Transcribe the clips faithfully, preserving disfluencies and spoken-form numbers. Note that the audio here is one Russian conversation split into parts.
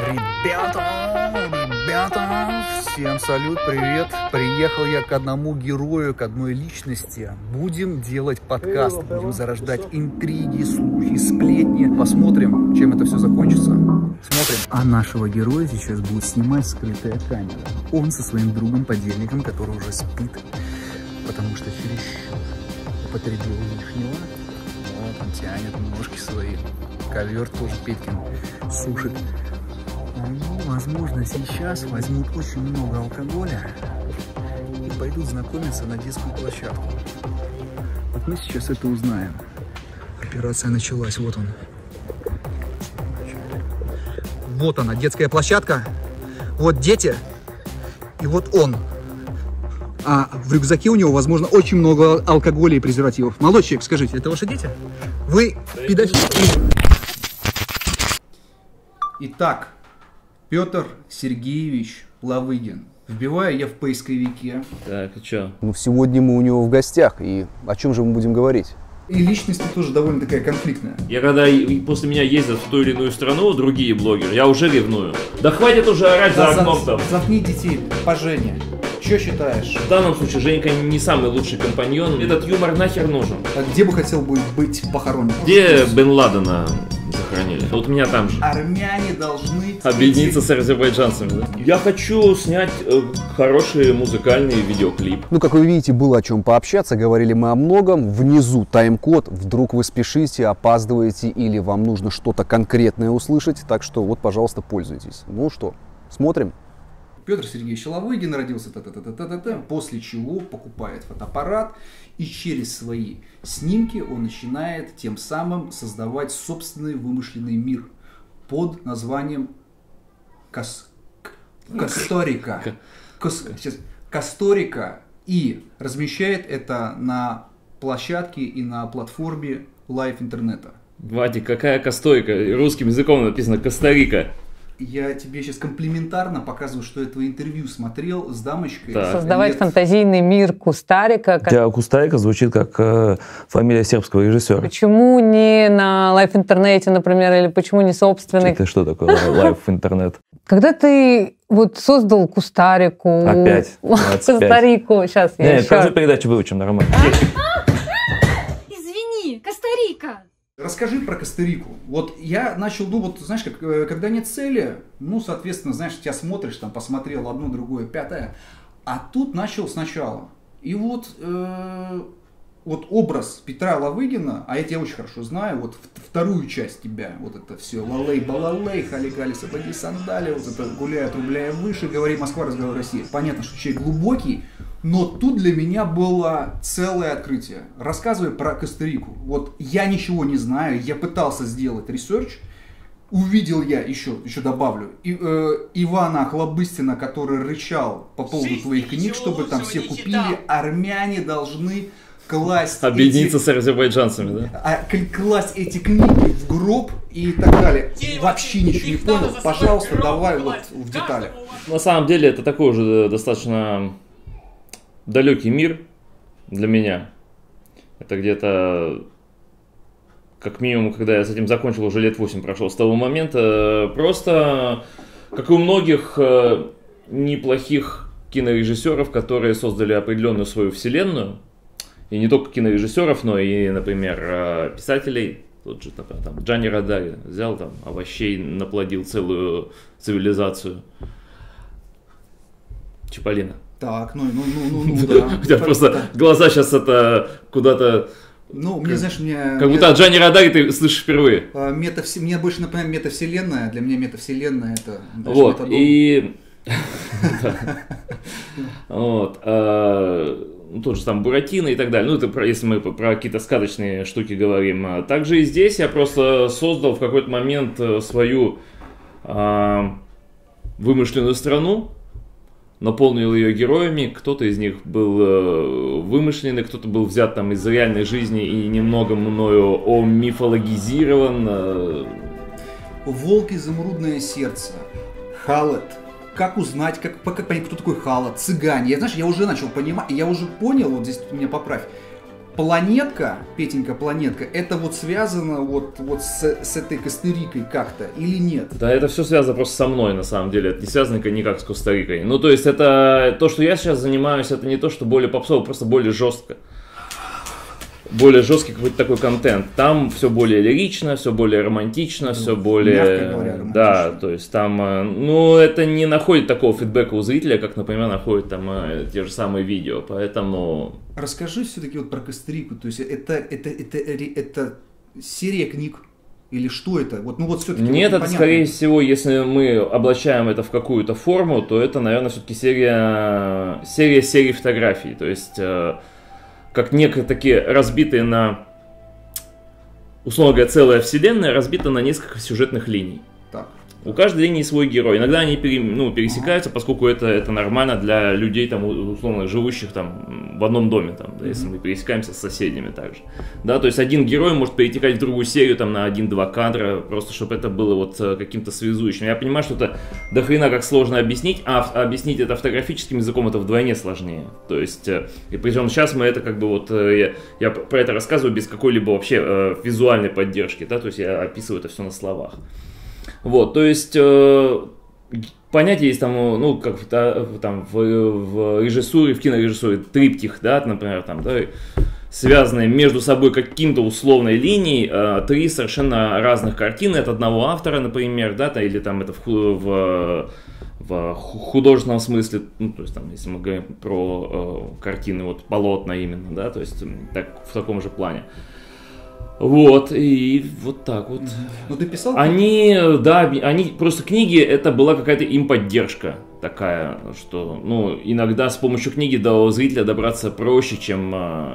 Ребята, ребята, всем салют, привет. Приехал я к одному герою, к одной личности. Будем делать подкаст, будем зарождать интриги, слухи, сплетни. Посмотрим, чем это все закончится. Смотрим. А нашего героя сейчас будет снимать скрытая камера. Он со своим другом-подельником, который уже спит, потому что чересчур употребил лишнего. Вот он тянет ножки свои. Ковер тоже Петькин сушит. Ну, возможно, сейчас возьмут очень много алкоголя и пойдут знакомиться на детскую площадку. Вот мы сейчас это узнаем. Операция началась, вот он. Вот она, детская площадка. Вот дети. И вот он. А в рюкзаке у него, возможно, очень много алкоголя и презервативов. Молодой человек, скажите, это ваши дети? Вы педофил? Итак, Петр Сергеевич Лавыгин. Вбиваю я в поисковике. Так, и что? Ну, сегодня мы у него в гостях, и о чем же мы будем говорить? И личность тоже довольно такая конфликтная. Я когда после меня ездят в ту или иную страну другие блогеры, я уже ревную. Да хватит уже орать да за окном там. Заткни детей по Жене. Что считаешь? В данном случае Женька не самый лучший компаньон. Этот юмор нахер нужен. А где бы хотел бы быть похоронен? Где Бен Ладена захоронили? Вот меня там же. Армяне должны объединиться с азербайджанцами, да? Я хочу снять э, хороший музыкальный видеоклип. Ну, как вы видите, было о чем пообщаться, говорили мы о многом. Внизу тайм-код, вдруг вы спешите, опаздываете или вам нужно что-то конкретное услышать. Так что вот, пожалуйста, пользуйтесь. Ну что, смотрим. Петр Сергеевич Лавыгин родился, та -та -та -та -та -та, после чего покупает фотоаппарат и через свои снимки он начинает тем самым создавать собственный вымышленный мир под названием Кас... Касторика. Кас... Сейчас. Касторика, и размещает это на площадке и на платформе лайв интернета. Вадик, какая Кастойка? Русским языком написано Коста-Рика. Я тебе сейчас комплиментарно показываю, что я твое интервью смотрел с дамочкой. Так. Создавать лет... фантазийный мир Кустарика. Как... Для Кустарика звучит как э, фамилия сербского режиссера. Почему не на лайв-интернете, например, или почему не собственный? Это что такое лайв-интернет? Когда ты вот создал Кустарику, опять Коста-Рику, сейчас я Нет, каждую передачу выучим нормально. Извини, Коста-Рика. Расскажи про Коста-Рику. Вот я начал, ну вот, знаешь, как, когда нет цели, ну, соответственно, знаешь, тебя смотришь, там, посмотрел одно, другое, пятое, а тут начал сначала. И вот, э, вот образ Петра Лавыгина, а я тебя очень хорошо знаю, вот вторую часть тебя, вот это все, лалей-балалей, хали-гали, сапоги, сандали, вот это гуляя, отрубляя выше, говори Москва, разговор Россия. Понятно, что человек глубокий, но тут для меня было целое открытие. Рассказывай про Коста-Рику. Вот я ничего не знаю, я пытался сделать ресерч. Увидел я, еще, еще добавлю, и, э, Ивана Охлобыстина, который рычал по поводу твоих книг, чтобы там все купили. Армяне должны класть... Объединиться эти, с азербайджанцами, да? А, класть эти книги в гроб и так далее. Вообще ничего не понял. Пожалуйста, давай вот в деталях. На самом деле это такой уже достаточно... далекий мир для меня. Это где-то, как минимум, когда я с этим закончил, уже лет восемь прошло с того момента. Просто, как и у многих неплохих кинорежиссеров, которые создали определенную свою вселенную, и не только кинорежиссеров, но и, например, писателей. Тот же там, Джани Родари взял там овощей, наплодил целую цивилизацию. Чиполлино. Так, ну, ну, ну, ну, ну, да. У тебя просто глаза сейчас это куда-то... Ну, мне, знаешь, мне... Как будто от Джани Родари ты слышишь впервые. Метавс... Мне больше напоминает метавселенная. Для меня метавселенная это... Вот, и... Вот. Тот же там Буратино и так далее. Ну, это если мы про какие-то сказочные штуки говорим. Также и здесь я просто создал в какой-то момент свою вымышленную страну. Наполнил ее героями, кто-то из них был э, вымышленный, кто-то был взят там из реальной жизни и немного мною омифологизирован. Э. Волк, изумрудное сердце, Халат. Как узнать, как, как понять, кто такой Халат, цыгане. Я, знаешь, я уже начал понимать, я уже понял, вот здесь меня поправь, планетка, Петенька, планетка, это вот связано вот, вот с, с этой Коста-Рикой как-то или нет? Да, это все связано просто со мной, на самом деле. Это не связано никак с Коста-Рикой. Ну, то есть, это то, что я сейчас занимаюсь, это не то, что более попсово, просто более жестко. Более жесткий какой-то такой контент. Там все более лирично, все более романтично, ну, все более... Мягко говоря, романтично. Да, то есть там, ну, это не находит такого фидбэка у зрителя, как, например, находит там те же самые видео, поэтому... Расскажи все-таки вот про Коста-Рику, то есть это, это, это, это, это серия книг? Или что это? Вот, ну вот все-таки Нет, вот это скорее всего, если мы облачаем это в какую-то форму, то это, наверное, все-таки серия, серия серий фотографий, то есть... как некие такие разбитые на, условно говоря, целая вселенная, разбита на несколько сюжетных линий. Так. У каждой линии свой герой. Иногда они пере, ну, пересекаются, ага. поскольку это, это нормально для людей, там, условно, живущих там, в одном доме, там, да, если мы пересекаемся с соседями также. Да, то есть один герой может перетекать в другую серию там, на один-два кадра, просто чтобы это было вот каким-то связующим. Я понимаю, что это до хрена как сложно объяснить, а объяснить это фотографическим языком это вдвойне сложнее. То есть, и причем сейчас мы это как бы вот, я, я про это рассказываю без какой-либо вообще э, визуальной поддержки, да, то есть я описываю это все на словах. Вот, то есть э, понятие есть там, ну, как там в, в режиссуре, в кинорежиссуре триптих, да, например, там, да, связанные между собой каким-то условной линией, э, три совершенно разных картины от одного автора, например, да, или там это в, в, в художественном смысле, ну, то есть там, если мы говорим про э, картины, вот полотна именно, да, то есть так, в таком же плане. Вот, и вот так вот. Ну ты писал? Они, да, они, просто книги, это была какая-то им поддержка такая, что, ну, иногда с помощью книги до зрителя добраться проще, чем,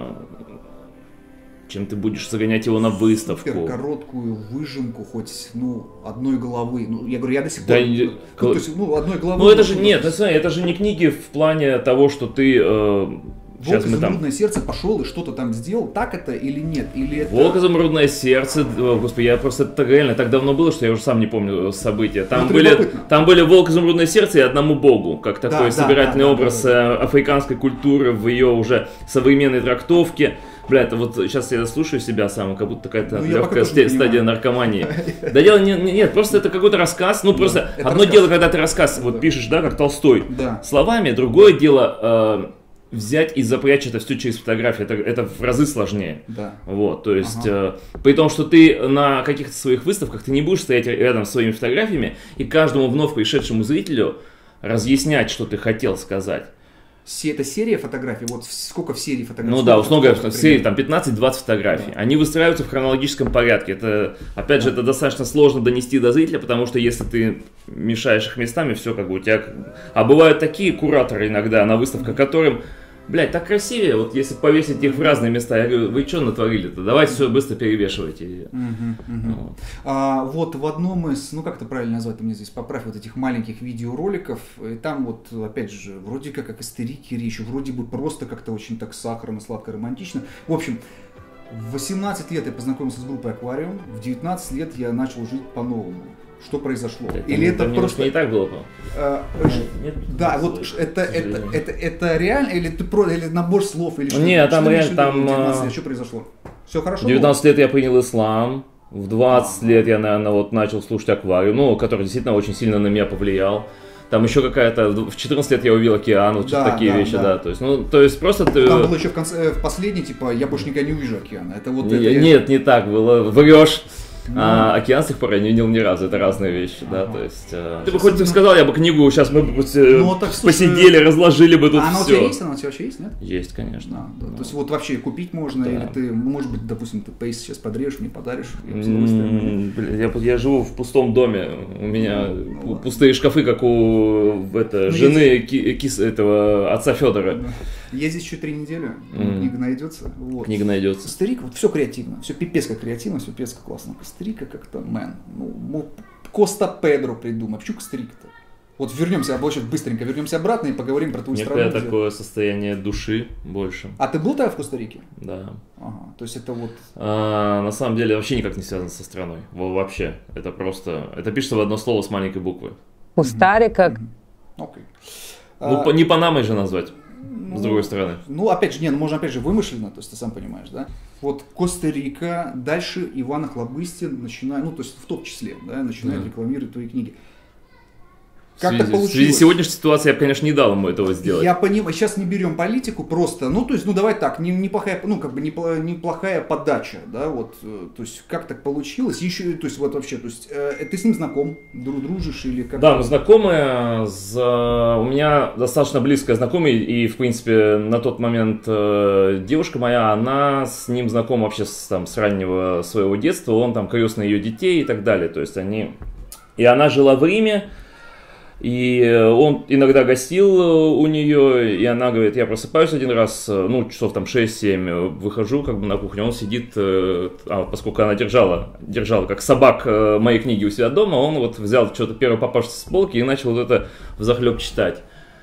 чем ты будешь загонять его на выставку. Супер короткую выжимку хоть, ну, одной главы. Ну, я говорю, я до сих пор... Да, ну, то есть, ну, одной главы... Ну, это же, нет, это, это же не книги в плане того, что ты... Э, Волк изумрудное там... сердце пошел и что-то там сделал, так это или нет? Или это... Волк изумрудное сердце, господи, я просто это реально так давно было, что я уже сам не помню события. Там, ну, были, там были Волк изумрудное сердце и одному богу, как такой да, собирательный да, да, образ да, да, да. африканской культуры в ее уже современной трактовке. Бля, это вот сейчас я слушаю себя сам, как будто какая-то ну, легкая стадия наркомании. Да дело не, не, нет, просто это какой-то рассказ. Ну просто одно дело, когда ты рассказ вот пишешь, да, как Толстой, словами, другое дело взять и запрячь это все через фотографии, это, это в разы сложнее. Да. Вот, то есть, ага. э, при том, что ты на каких-то своих выставках, ты не будешь стоять рядом с своими фотографиями и каждому вновь пришедшему зрителю разъяснять, что ты хотел сказать. Это серия фотографий? Вот сколько в серии фотографий? Ну да, условно говоря, в серии там пятнадцать-двадцать фотографий. Да. Они выстраиваются в хронологическом порядке. Это, опять же, это достаточно сложно донести до зрителя, потому что если ты мешаешь их местами, все как бы у тебя... А бывают такие кураторы иногда на выставках, которым... Блять, так красивее, вот если повесить их в разные места, я говорю, вы что натворили-то? Давайте все быстро перевешивайте. Угу, угу. Вот. А, вот в одном из, ну как это правильно назвать, ты мне здесь поправь, вот этих маленьких видеороликов, и там вот, опять же, вроде как о Коста-Рике речь, вроде бы просто как-то очень так сахарно, сладко, романтично. В общем, в восемнадцать лет я познакомился с группой «Аквариум», в девятнадцать лет я начал жить по-новому. Что произошло? Это, Или это, это просто не так было, а, нет, да, вот это, это, это, это реально, или ты про, или набор слов, или что? Нет, там реально там. девятнадцать лет, что произошло? Все хорошо. В девятнадцать лет я принял ислам, в двадцать лет я, наверное, вот начал слушать «Аквариум», ну, который действительно очень сильно на меня повлиял. Там еще какая-то, в четырнадцать лет я увидел океан, вот да, такие да, вещи, да. да. То есть, ну, то есть просто ты... Там было еще в конце, в последней, типа, я больше никогда не увижу океана. Это вот не, это... Нет, не так было, врешь. Ну, а океан с тех пор я не видел ни разу, это разные вещи, ага. да, то есть... Э, ты бы хоть ты сказал, я бы книгу, сейчас мы бы ну, так, посидели, слушай, разложили бы тут а все. А она у тебя есть? Она у тебя вообще есть, нет? Есть, конечно. Да, да. Ну, то есть вот вообще купить можно, да. Или ты, может быть, допустим, ты пейс сейчас подрежешь, мне подаришь, я с удовольствием. Я, я живу в пустом доме, у меня ну, пустые шкафы, как у это, ну, жены ки, кис, этого отца Федора. Да. Я здесь еще три недели, mm. книга найдется. Вот. Книга найдется. Коста-Рика, вот все креативно, все пипец как креативно, все пипец как классно. Коста-Рика как-то, мэн, ну, Коста-Педро придумай. Почему Коста-Рика-то? Вот вернемся, обычно быстренько вернемся обратно и поговорим про твою страну. Некое такое состояние души больше. А ты был тогда в Коста-Рике? Да. Ага, то есть это вот... А, на самом деле вообще никак не связано со страной. Вообще. Это просто... Это пишется в одно слово с маленькой буквы. Коста-Рика. Окей. Ну, а... не Панамой же назвать. Ну, с другой стороны. Ну, опять же, не, ну, можно опять же вымышленно, то есть ты сам понимаешь, да? Вот Коста-Рика, дальше Иван Охлобыстин начинает, ну, то есть в том числе, да, начинает Да. рекламировать твои книги. В Как связи, так в связи получилось? с сегодняшней ситуацией я бы, конечно, не дал ему этого сделать. Я понимаю, сейчас не берем политику просто, ну, то есть, ну, давай так, не, неплохая, ну, как бы непла- неплохая подача, да, вот, э, то есть, как так получилось, еще, то есть, вот вообще, то есть, э, ты с ним знаком, дру- дружишь или как? Да, мы знакомы, с, у меня достаточно близкая знакомая, и, в принципе, на тот момент э, девушка моя, она с ним знакома вообще с, там, с раннего своего детства, он там крестный ее детей и так далее, то есть, они... И она жила в Риме, и он иногда гостил у нее, и она говорит, я просыпаюсь один раз, ну, часов там шесть-семь, выхожу как бы на кухню, он сидит, а поскольку она держала, держала как собак мои книги у себя дома, он вот взял что-то первое попавшееся с полки и начал вот это взахлеб читать.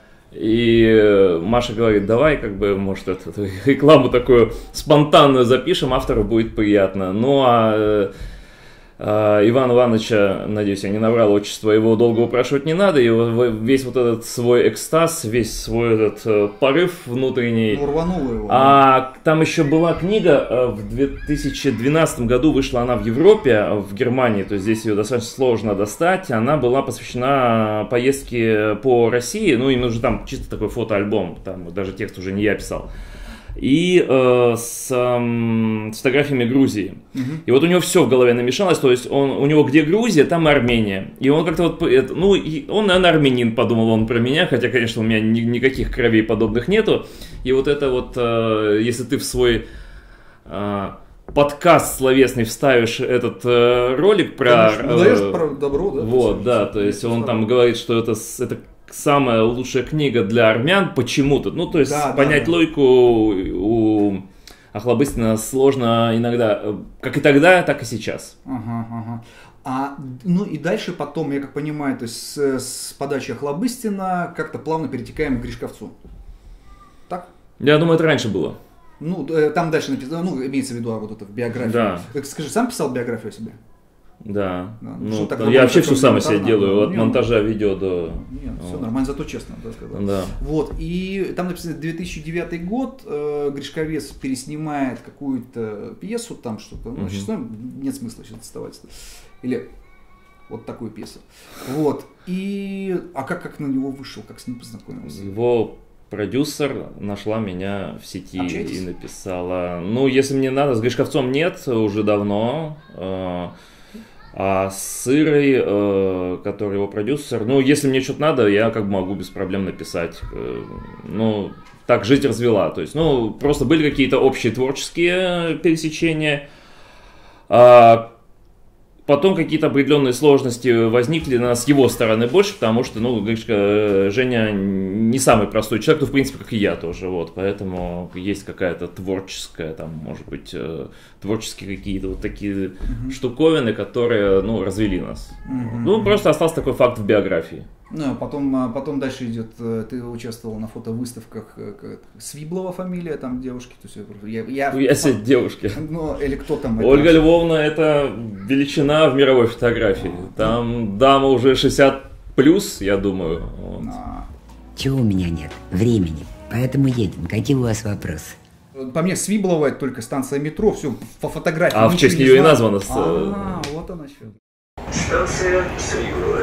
И Маша говорит, давай как бы, может, эту, эту рекламу такую спонтанную запишем, автору будет приятно. Ну, а... Ивана Ивановича, надеюсь, я не наврал отчество, его долго упрашивать не надо, и весь вот этот свой экстаз, весь свой этот порыв внутренний. Ну, рвануло его. А там еще была книга, в две тысячи двенадцатом году вышла она в Европе, в Германии, то есть здесь ее достаточно сложно достать, она была посвящена поездке по России, ну, им нужен там чисто такой фотоальбом, там даже текст уже не я писал. И э, с, э, с фотографиями Грузии. Uh-huh. И вот у него все в голове намешалось, то есть он, у него где Грузия, там и Армения. И он как-то вот, это, ну, и он, наверное, армянин, подумал он про меня, хотя, конечно, у меня ни, никаких кровей подобных нету. И вот это вот, э, если ты в свой э, подкаст словесный вставишь этот э, ролик про... Конечно, ну, даешь э, про добро, да? Вот, да, то есть он там говорит, что это... это самая лучшая книга для армян почему-то. Ну, то есть да, понять да, да. логику у Охлобыстина сложно иногда, как и тогда, так и сейчас. Ага, ага. А, ну и дальше потом, я как понимаю, то есть с, с подачи Охлобыстина как-то плавно перетекаем к Гришковцу. Так? Я думаю, это раньше было. Ну, там дальше написано, ну, имеется в виду а вот это в биографии. Да. Скажи, сам писал биографию о себе? Да. Да. Ну, Что, так я вообще все сам элементарно? себе делаю, от Нет, монтажа видео до... Нет, все Вот. нормально, зато честно, да, сказал. Да. Вот, и там написано две тысячи девятый год, э, Гришковец переснимает какую-то пьесу, там что-то, ну, Мгм. сейчас ну, нет смысла сейчас доставать. Или вот такую пьесу. Вот, и, а как, как на него вышел, как с ним познакомился? Его продюсер нашла меня в сети Общаетесь? и написала, ну, если мне надо, с Гришковцом нет, уже давно, э, а с Ирой, э, который его продюсер, ну, если мне что-то надо, я как бы могу без проблем написать. Э, ну, так жизнь развела. То есть, ну, просто были какие-то общие творческие пересечения. А потом какие-то определенные сложности возникли на, с его стороны больше, потому что, ну, Гришка, Женя не самый простой человек, ну, в принципе, как и я тоже, вот, поэтому есть какая-то творческая, там, может быть, э, творческие какие-то вот такие Мгм. штуковины, которые, ну, развели нас. Мгм. Ну, просто остался такой факт в биографии. Ну, а потом, а потом дальше идет, э, ты участвовал на фотовыставках, э, как- Свиблова фамилия, там девушки, то есть я, я, Ну, я себе девушки. ну, или кто там? Ольга это? Львовна — это величина в мировой фотографии. Там дама уже шестьдесят плюс, я думаю. Вот. А, Чего у меня нет? Времени. Поэтому едем. Какие у вас вопросы? По мне Свиблова это только станция метро, все по фотографии. А в ничего честь не нее и знаю. названо. с- А, вот она что. Станция Свиблова.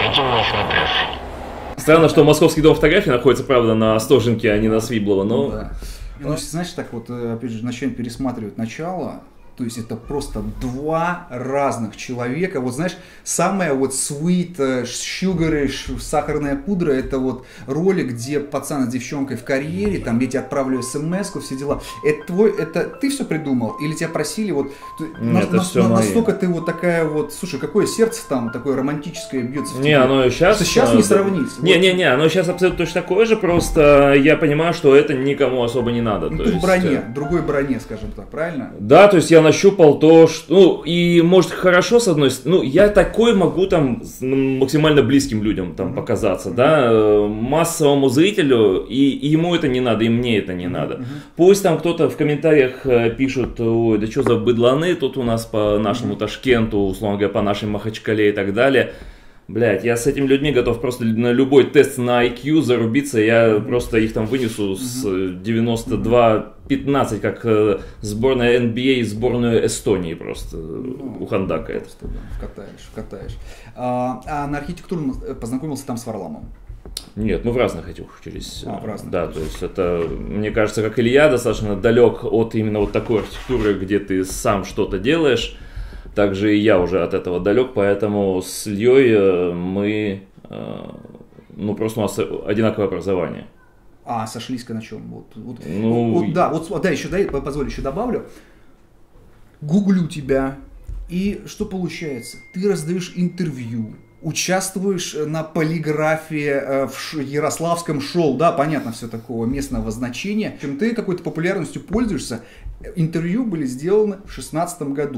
Странно, что Московский дом фотографий находится, правда, на Остоженке, а не на Свиблово, но... Ну, да. Ну, знаешь, так вот, э, опять же, начинаем пересматривать начало, то есть это просто два разных человека. Вот знаешь, самая вот sweet, э, sugary, сахарная пудра, это вот ролик, где пацан с девчонкой в карьере, там я тебе отправлю смс-ку, все дела. Это твой, это ты все придумал? Или тебя просили вот, ты- Нет, это всё мои. настолько ты вот такая вот, слушай, какое сердце там такое романтическое бьется в Не, тебе? оно сейчас... Что сейчас не сравнить. Не-не-не, оно сейчас абсолютно точно такое же, просто я понимаю, что это никому особо не надо. Ну, то ты в есть, броне, э, другой броне, скажем так, правильно? Да, то есть я нащупал то, что... Ну, и может хорошо с одной стороны, ну, я такой могу там с- м, максимально близким людям там показаться, да, э, массовому зрителю, и, и ему это не надо, и мне это не надо. Пусть там кто-то в комментариях э, пишут, ой, да что за быдланы тут у нас по нашему Ташкенту, условно говоря, по нашей Махачкале и так далее. Блять, я с этими людьми готов просто на любой тест на ай кью зарубиться, я mm-hmm. просто их там вынесу с девяносто два пятнадцать, как э, сборная эн би эй и сборную Эстонии просто ну, у Хандака это. Катаешь, катаешь. А, а на архитектуру познакомился там с Варламом? Нет, мы в разных этих учились. А, в разных. Да, то есть это, мне кажется, как Илья, достаточно далек от именно вот такой архитектуры, где ты сам что-то делаешь. Также и я уже от этого далек, поэтому с Ильей мы, ну просто у нас одинаковое образование. А, сошлись-ка на чем? Вот, вот, ну, вот, да, вот, да, еще, дай, позволь, еще добавлю. Гуглю тебя, и что получается? Ты раздаешь интервью, участвуешь на полиграфе в Ярославском шоу, да, понятно, все такого местного значения. Чем ты какой-то популярностью пользуешься, интервью были сделаны в шестнадцатом году.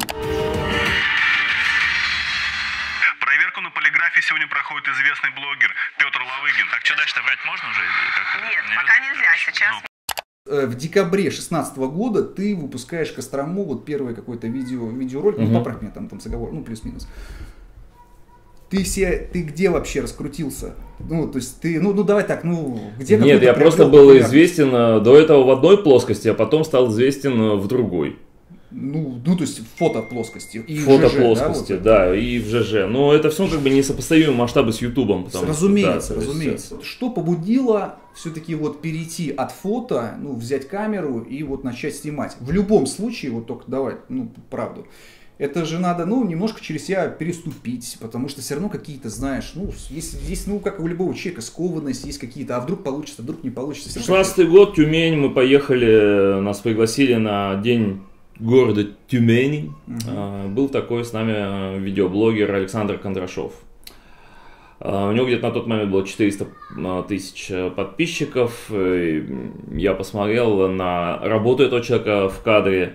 Проверку на полиграфе сегодня проходит известный блогер Петр Лавыгин. Так, что дальше-то врать можно уже? Как? Нет, Нет, пока нельзя, сейчас... Ну. В декабре шестнадцатого года ты выпускаешь Кострому вот первый какой-то видео, видеоролик, угу. ну поправь меня там, там с оговоркой, ну плюс-минус. Ты все, ты где вообще раскрутился? Ну, то есть ты, ну, ну давай так, ну, где Нет, я просто был известен до этого в одной плоскости, а потом стал известен в другой. Ну, ну то есть в фотоплоскости. И фотоплоскости, да, вот. да, и в ЖЖ. Но это все как бы несопоставимые масштабы с Ютубом. Разумеется, да, разумеется. Есть... Что побудило все-таки вот перейти от фото, ну, взять камеру и вот начать снимать? В любом случае, вот только давай, ну, правду. Это же надо, ну, немножко через себя переступить, потому что все равно какие-то, знаешь, ну, есть, есть, ну, как у любого человека, скованность, есть какие-то, а вдруг получится, вдруг не получится. шестнадцатый год, Тюмень, мы поехали, нас пригласили на день города Тюмени. Uh-huh. Был такой с нами видеоблогер Александр Кондрашов. У него где-то на тот момент было четыреста тысяч подписчиков. Я посмотрел на работу этого человека в кадре.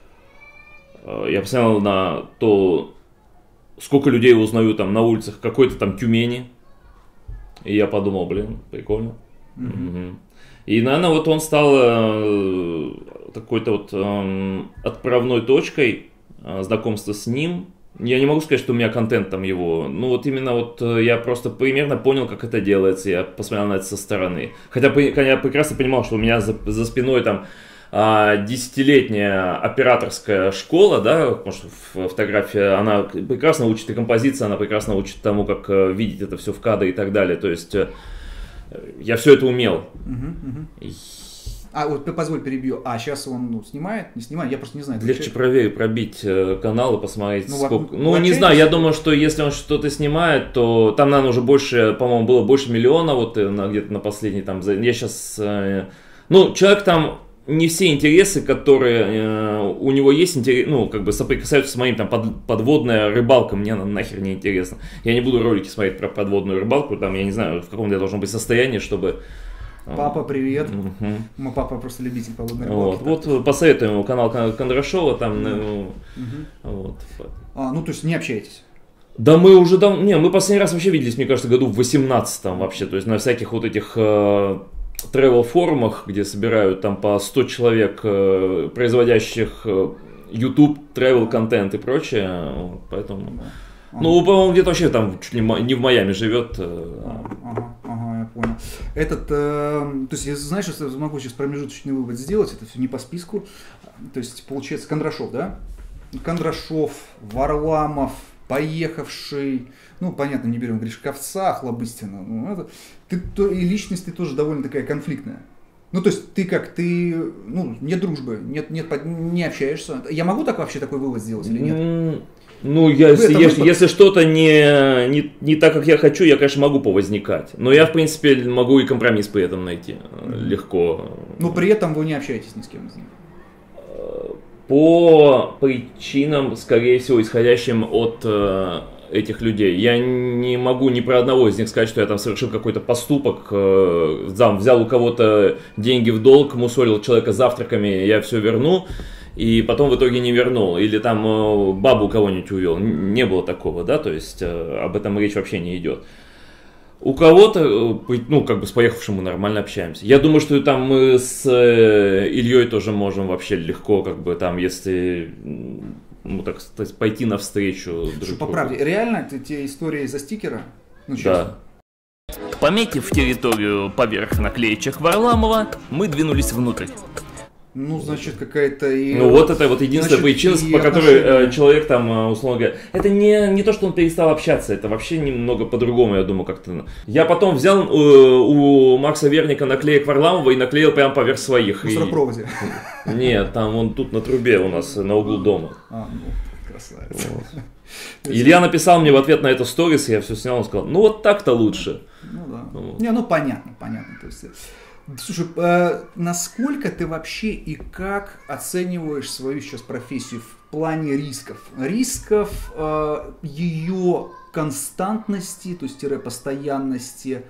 Я посмотрел на то, сколько людей узнаю там на улицах какой-то там Тюмени. И я подумал, блин, прикольно. Mm-hmm. Угу. И, наверное, вот он стал э, какой-то вот э, отправной точкой э, знакомства с ним. Я не могу сказать, что у меня контент там его. Ну вот именно вот э, я просто примерно понял, как это делается. Я посмотрел на это со стороны. Хотя я прекрасно понимал, что у меня за, за спиной там десятилетняя операторская школа, да, потому что фотография, она прекрасно учит и композиции, она прекрасно учит тому, как видеть это все в кадре и так далее. То есть я все это умел. Uh-huh, uh-huh. А вот позволь перебью. А сейчас он ну, снимает, не снимает? Я просто не знаю. Легче проверить, пробить канал и посмотреть, ну, сколько. Ну, не знаю, я думаю, что если он что-то снимает, то там, наверное, уже больше, по-моему, было больше миллиона, вот где-то на последний там. Я сейчас. Ну, человек там. Не все интересы, которые э, у него есть, интерес, ну, как бы соприкасаются с моим, там, под, подводная рыбалка, мне она нахер не интересно. Я не буду ролики смотреть про подводную рыбалку, там, я не знаю, в каком я должен быть состоянии, чтобы... Папа, привет. Угу. Мой папа просто любитель подводной рыбалки. Вот, вот посоветуем ему канал Кондрашова, там, ну, угу. вот. А, ну, то есть не общаетесь? Да мы уже давно, не, мы последний раз вообще виделись, мне кажется, году в восемнадцатом вообще, то есть на всяких вот этих... Э, travel форумах, где собирают там по сто человек, э, производящих э, YouTube, travel контент и прочее, поэтому, ага. ну, по-моему, где-то вообще там чуть ли не в Майами живет. Э, ага, ага, я понял. Этот, э, то есть, я, знаешь, я могу сейчас промежуточный вывод сделать, это все не по списку, то есть, получается, Кондрашов, да? Кондрашов, Варламов, Поехавший, ну, понятно, не берем Гришковца, Хлобыстина, ну, это, ты, то, и личность ты тоже довольно такая конфликтная. Ну, то есть, ты как, ты, ну, нет дружбы, нет, нет, не общаешься. Я могу так вообще такой вывод сделать или нет? Ну, я, если, если, если что-то не, не, не так, как я хочу, я, конечно, могу повозникать. Но я, в принципе, могу и компромисс при этом найти mm-hmm. легко. Но при этом вы не общаетесь ни с кем из них? По причинам, скорее всего, исходящим от э, этих людей. Я не могу ни про одного из них сказать, что я там совершил какой-то поступок, э, там, взял у кого-то деньги в долг, мусолил человека завтраками, я все верну, и потом в итоге не вернул. Или там э, бабу кого-нибудь увел. Не было такого, да, то есть э, об этом речь вообще не идет. У кого-то, ну, как бы с поехавшим мы нормально общаемся. Я думаю, что там мы с Ильей тоже можем вообще легко, как бы там, если, ну, так сказать, пойти навстречу друг другу. По правде, реально те истории за стикера, Ну, честно. Да. Пометив территорию поверх наклеечек Варламова, мы двинулись внутрь. Ну, значит, какая-то... И... Ну, вот это вот единственная значит, причина, по которой э, человек там, э, условно говоря... Это не, не то, что он перестал общаться, это вообще немного по-другому, я думаю, как-то... Я потом взял э, у Макса Верника наклеек Варламова и наклеил прямо поверх своих. В мусоропроводе. И... Нет, там он тут на трубе у нас, на углу дома. А, ну, красавец. Вот. Илья написал мне в ответ на это сторис, я все снял, он сказал, ну вот так-то лучше. Ну да. Вот. Не, ну понятно, понятно. То есть... Слушай, э, насколько ты вообще и как оцениваешь свою сейчас профессию в плане рисков? Рисков, э, ее константности, то есть тире постоянности,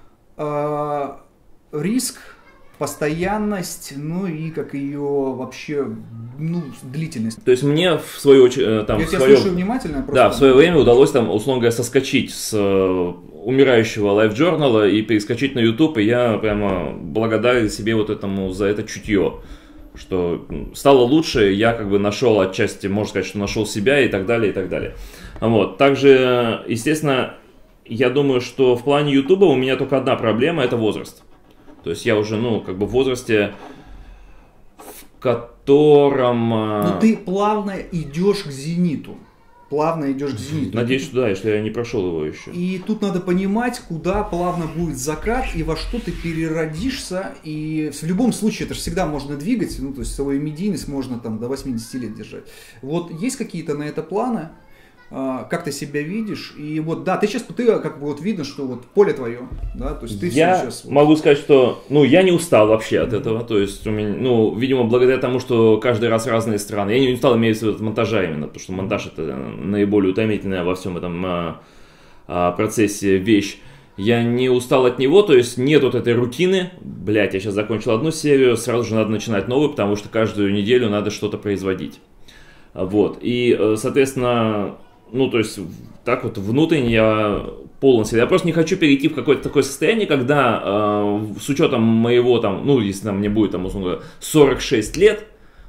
э, риск, постоянность, ну и как ее вообще, ну, длительность. То есть мне в свою очередь... Там, Я в тебя свое... слушаю внимательно. Просто... Да, в свое время удалось там, условно говоря, соскочить с умирающего лайф-джорнала и перескочить на YouTube, и я прямо благодарен себе вот этому за это чутье, что стало лучше, я как бы нашел отчасти, можно сказать, что нашел себя и так далее, и так далее. Вот. Также, естественно, я думаю, что в плане YouTube у меня только одна проблема, это возраст. То есть я уже, ну, как бы в возрасте, в котором... Но ты плавно идешь к зениту. Плавно идешь к зениту. Надеюсь, что да, если я не прошел его еще. И тут надо понимать, куда плавно будет закат и во что ты переродишься. И в любом случае это же всегда можно двигать, ну то есть свою медийность можно там до восьмидесяти лет держать. Вот есть какие-то на это планы? Как ты себя видишь? И вот, да, ты сейчас, ты как бы вот видно, что вот поле твое, да, то есть ты я сейчас... Вот... могу сказать, что, ну, я не устал вообще от этого, то есть у меня, ну, видимо, благодаря тому, что каждый раз разные страны, я не устал, имеется в виду от монтажа именно, потому что монтаж это наиболее утомительная во всем этом а, а, процессе вещь. Я не устал от него, то есть нет вот этой рутины, блять, я сейчас закончил одну серию, сразу же надо начинать новую, потому что каждую неделю надо что-то производить. Вот, и, соответственно... Ну, то есть, так вот внутренне я полон себя. Я просто не хочу перейти в какое-то такое состояние, когда э, с учетом моего там, ну, если там, мне будет там, условно говоря, сорок шесть лет,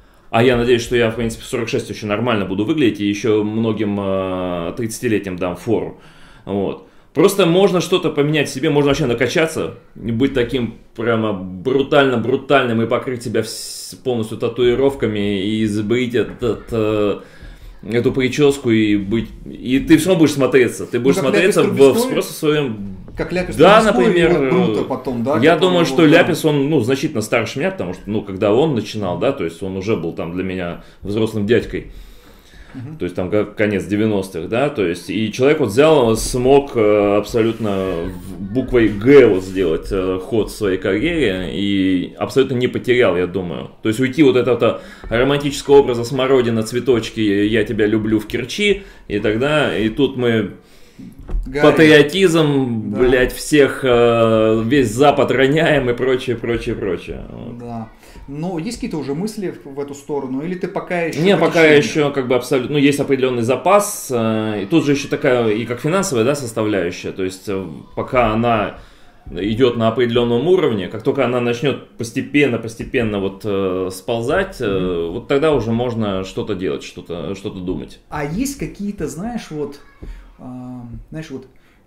а я надеюсь, что я, в принципе, в сорок шесть очень нормально буду выглядеть, и еще многим э, тридцатилетним дам фору. Вот. Просто можно что-то поменять в себе, можно вообще накачаться, не быть таким прямо брутально-брутальным и покрыть себя полностью татуировками и забыть этот... Э, эту прическу и быть... И ты все равно будешь смотреться. Ты будешь ну, смотреться в, в просто своем... Как Ляпис да, например, Бруто потом, да? Я думаю, что да. Ляпис, он, ну, значительно старше меня, потому что, ну, когда он начинал, да, то есть он уже был там для меня взрослым дядькой. Uh-huh. То есть там конец девяностых, да, то есть и человек вот взял, смог абсолютно буквой Г вот сделать ход в своей карьере и абсолютно не потерял, я думаю. То есть уйти вот этого романтического образа смородина, цветочки, я тебя люблю в Керчи, и тогда, и тут мы... Гарри. Патриотизм, да. Блять, всех, весь Запад роняем и прочее, прочее, прочее. Да. Но есть какие-то уже мысли в эту сторону, или ты пока еще... Не, пока еще как бы абсолютно, ну, есть определенный запас, и тут же еще такая и как финансовая, да, составляющая, то есть пока она идет на определенном уровне, как только она начнет постепенно-постепенно вот э, сползать, э, mm-hmm. вот тогда уже можно что-то делать, что-то, что-то думать. А есть какие-то, знаешь, вот, э, знаешь, вот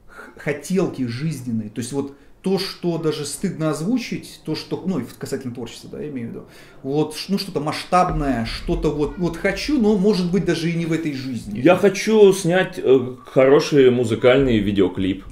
хотелки жизненные, то есть вот то, что даже стыдно озвучить, то, что, ну, касательно творчества, да, я имею в виду, вот, ну, что-то масштабное, что-то вот, вот хочу, но, может быть, даже и не в этой жизни. Я хочу снять э, хороший музыкальный видеоклип.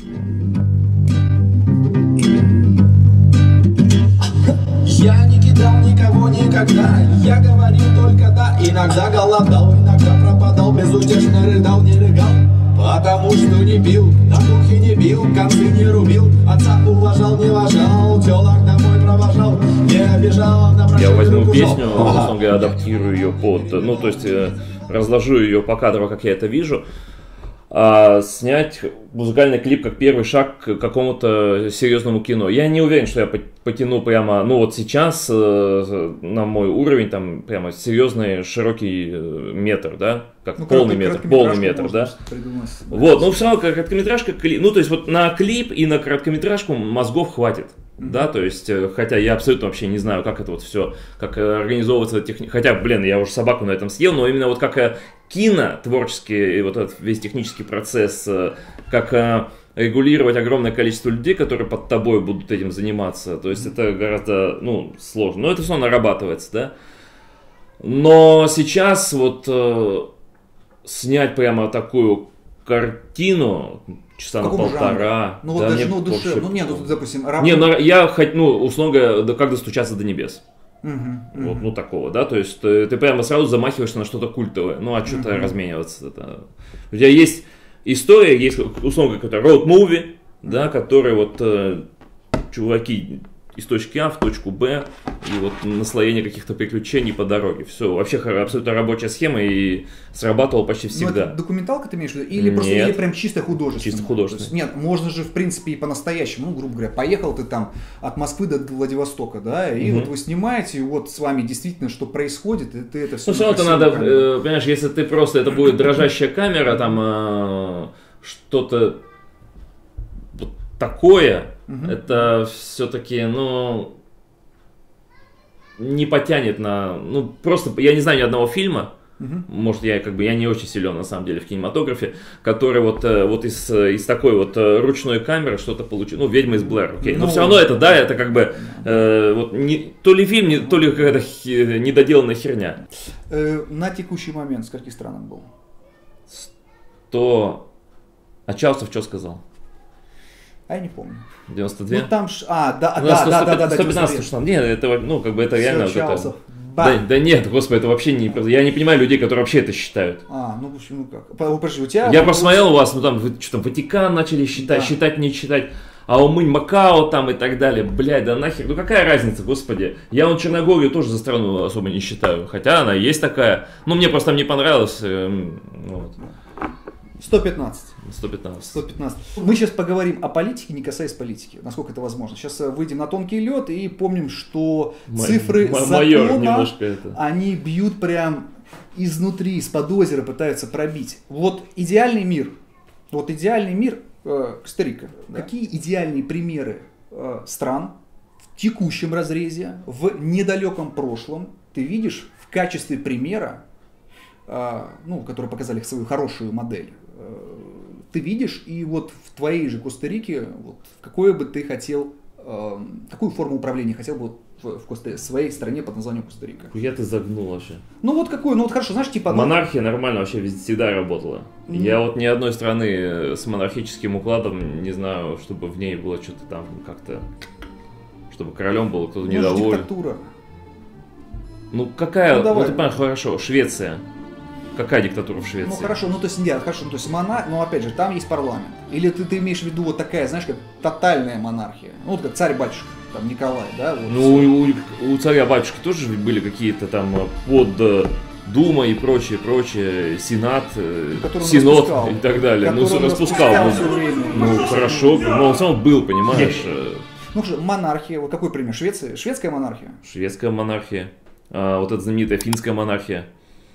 Я не кидал никого никогда, я говорил только да, иногда голодал, иногда пропадал, безутешно рыдал, не рыгал. Потому что не бил, на духе не бил, концы не рубил, отца уважал, не уважал, телок домой провожал, не обижал, на я возьму песню, условно говоря, адаптирую ее под, ну то есть разложу ее по кадрово, как я это вижу, а снять музыкальный клип как первый шаг к какому-то серьезному кино. Я не уверен, что я потяну прямо, ну вот сейчас э, на мой уровень там прямо серьезный широкий метр, да, как ну, полный метр, полный метр, да. Вот, но все равно короткометражка, ну то есть вот на клип и на короткометражку мозгов хватит. Mm-hmm. Да, то есть, хотя я абсолютно вообще не знаю, как это вот все, как организовываться техни... Хотя, блин, я уже собаку на этом съел, но именно вот как кино творческий, вот этот весь технический процесс, как регулировать огромное количество людей, которые под тобой будут этим заниматься. То есть это гораздо, ну, сложно. Но это все нарабатывается, да. Но сейчас вот э, снять прямо такую картину часа на полтора. Ну вот даже, ну, душе, ну нет, тут, допустим, раб... Не, ну я хоть, ну, условно говоря, как достучаться до небес. Угу, вот, угу. Ну, такого, да, то есть ты, ты прямо сразу замахиваешься на что-то культовое. Ну, а что-то угу. размениваться. Это... У тебя есть история, есть, условно говоря, какой-то road-movie, да, который вот э, чуваки из точки А в точку Б, и вот наслоение каких-то приключений по дороге. Все, вообще абсолютно рабочая схема и срабатывала почти всегда. Ну, документалка ты имеешь в виду? Или нет, просто или прям чисто художественно? Чисто художественно. Нет, можно же, в принципе, и по-настоящему, ну, грубо говоря, поехал ты там от Москвы до Владивостока, да, и угу. вот вы снимаете, и вот с вами действительно что происходит, и ты это все... Ну, все равно надо, э, понимаешь, если ты просто, это будет дрожащая камера, там, э, что-то вот такое... Угу. Это все-таки, ну, не потянет на, ну, просто, я не знаю ни одного фильма, угу. может, я как бы, я не очень силен, на самом деле, в кинематографе, который вот, вот из, из такой вот ручной камеры что-то получил, ну, «Ведьма из Блэр», окей, но ну, все равно это, да, это как бы, э, вот, не, то ли фильм, не, то ли какая-то хи, недоделанная херня. Э, на текущий момент с каких стран он был? То, а Чаусов что сказал? А я не помню. девяносто два? Ну там ж, а, да, ну, да, сто, да, да, да, да, сто пятнадцать штамм. Нет, это, ну, как бы это все реально... Вот да, да нет, господи, это вообще не... Я не понимаю людей, которые вообще это считают. А, ну, ну как? Подожди, у тебя... Я посмотрел у вас, ну там, вы что там, Ватикан начали считать, да. считать, не считать, а Умынь, Макао там и так далее. Блядь, да нахер, ну какая разница, господи. Я вон Черногорию тоже за страну особо не считаю, хотя она есть такая. Ну, мне просто там не понравилось, э, вот. сто пятнадцать. сто пятнадцать. сто пятнадцать. Мы сейчас поговорим о политике, не касаясь политики, насколько это возможно. Сейчас выйдем на тонкий лед и помним, что Мо- цифры мо- закона, это. они бьют прям изнутри, из-под озера пытаются пробить. Вот идеальный мир, вот идеальный мир, э, Коста-Рика, да. Какие идеальные примеры э, стран в текущем разрезе, в недалеком прошлом ты видишь в качестве примера, э, ну, которые показали свою хорошую модель, ты видишь, и вот в твоей же Коста-Рике, вот, какое бы ты хотел, э, какую форму управления хотел бы в, в, Коста- в своей стране под названием Коста-Рика? Я ты загнул вообще. Ну вот какую, ну вот хорошо, знаешь, типа... Монархия ну... нормально вообще всегда работала. Mm. Я вот ни одной страны с монархическим укладом не знаю, чтобы в ней было что-то там как-то, чтобы королем был кто-то ну, недоволен. Диктатура. Ну какая, ну, давай. Вот понимаешь, хорошо, Швеция. Какая диктатура в Швеции? Ну хорошо, ну то есть нет, хорошо, то есть монарх, ну опять же, там есть парламент. Или ты, ты имеешь в виду вот такая, знаешь, как тотальная монархия. Ну вот как царь-батюшка, там Николай, да? Вот ну у, у царя-батюшки тоже были какие-то там под Дума и прочее, прочее, Сенат, Синод и так далее. Ну распускал. распускал ну, время, ну хорошо, но он сам был, понимаешь. Ну что, монархия, вот какой пример? Швеция? Шведская монархия? Шведская монархия. А, вот эта знаменитая финская монархия.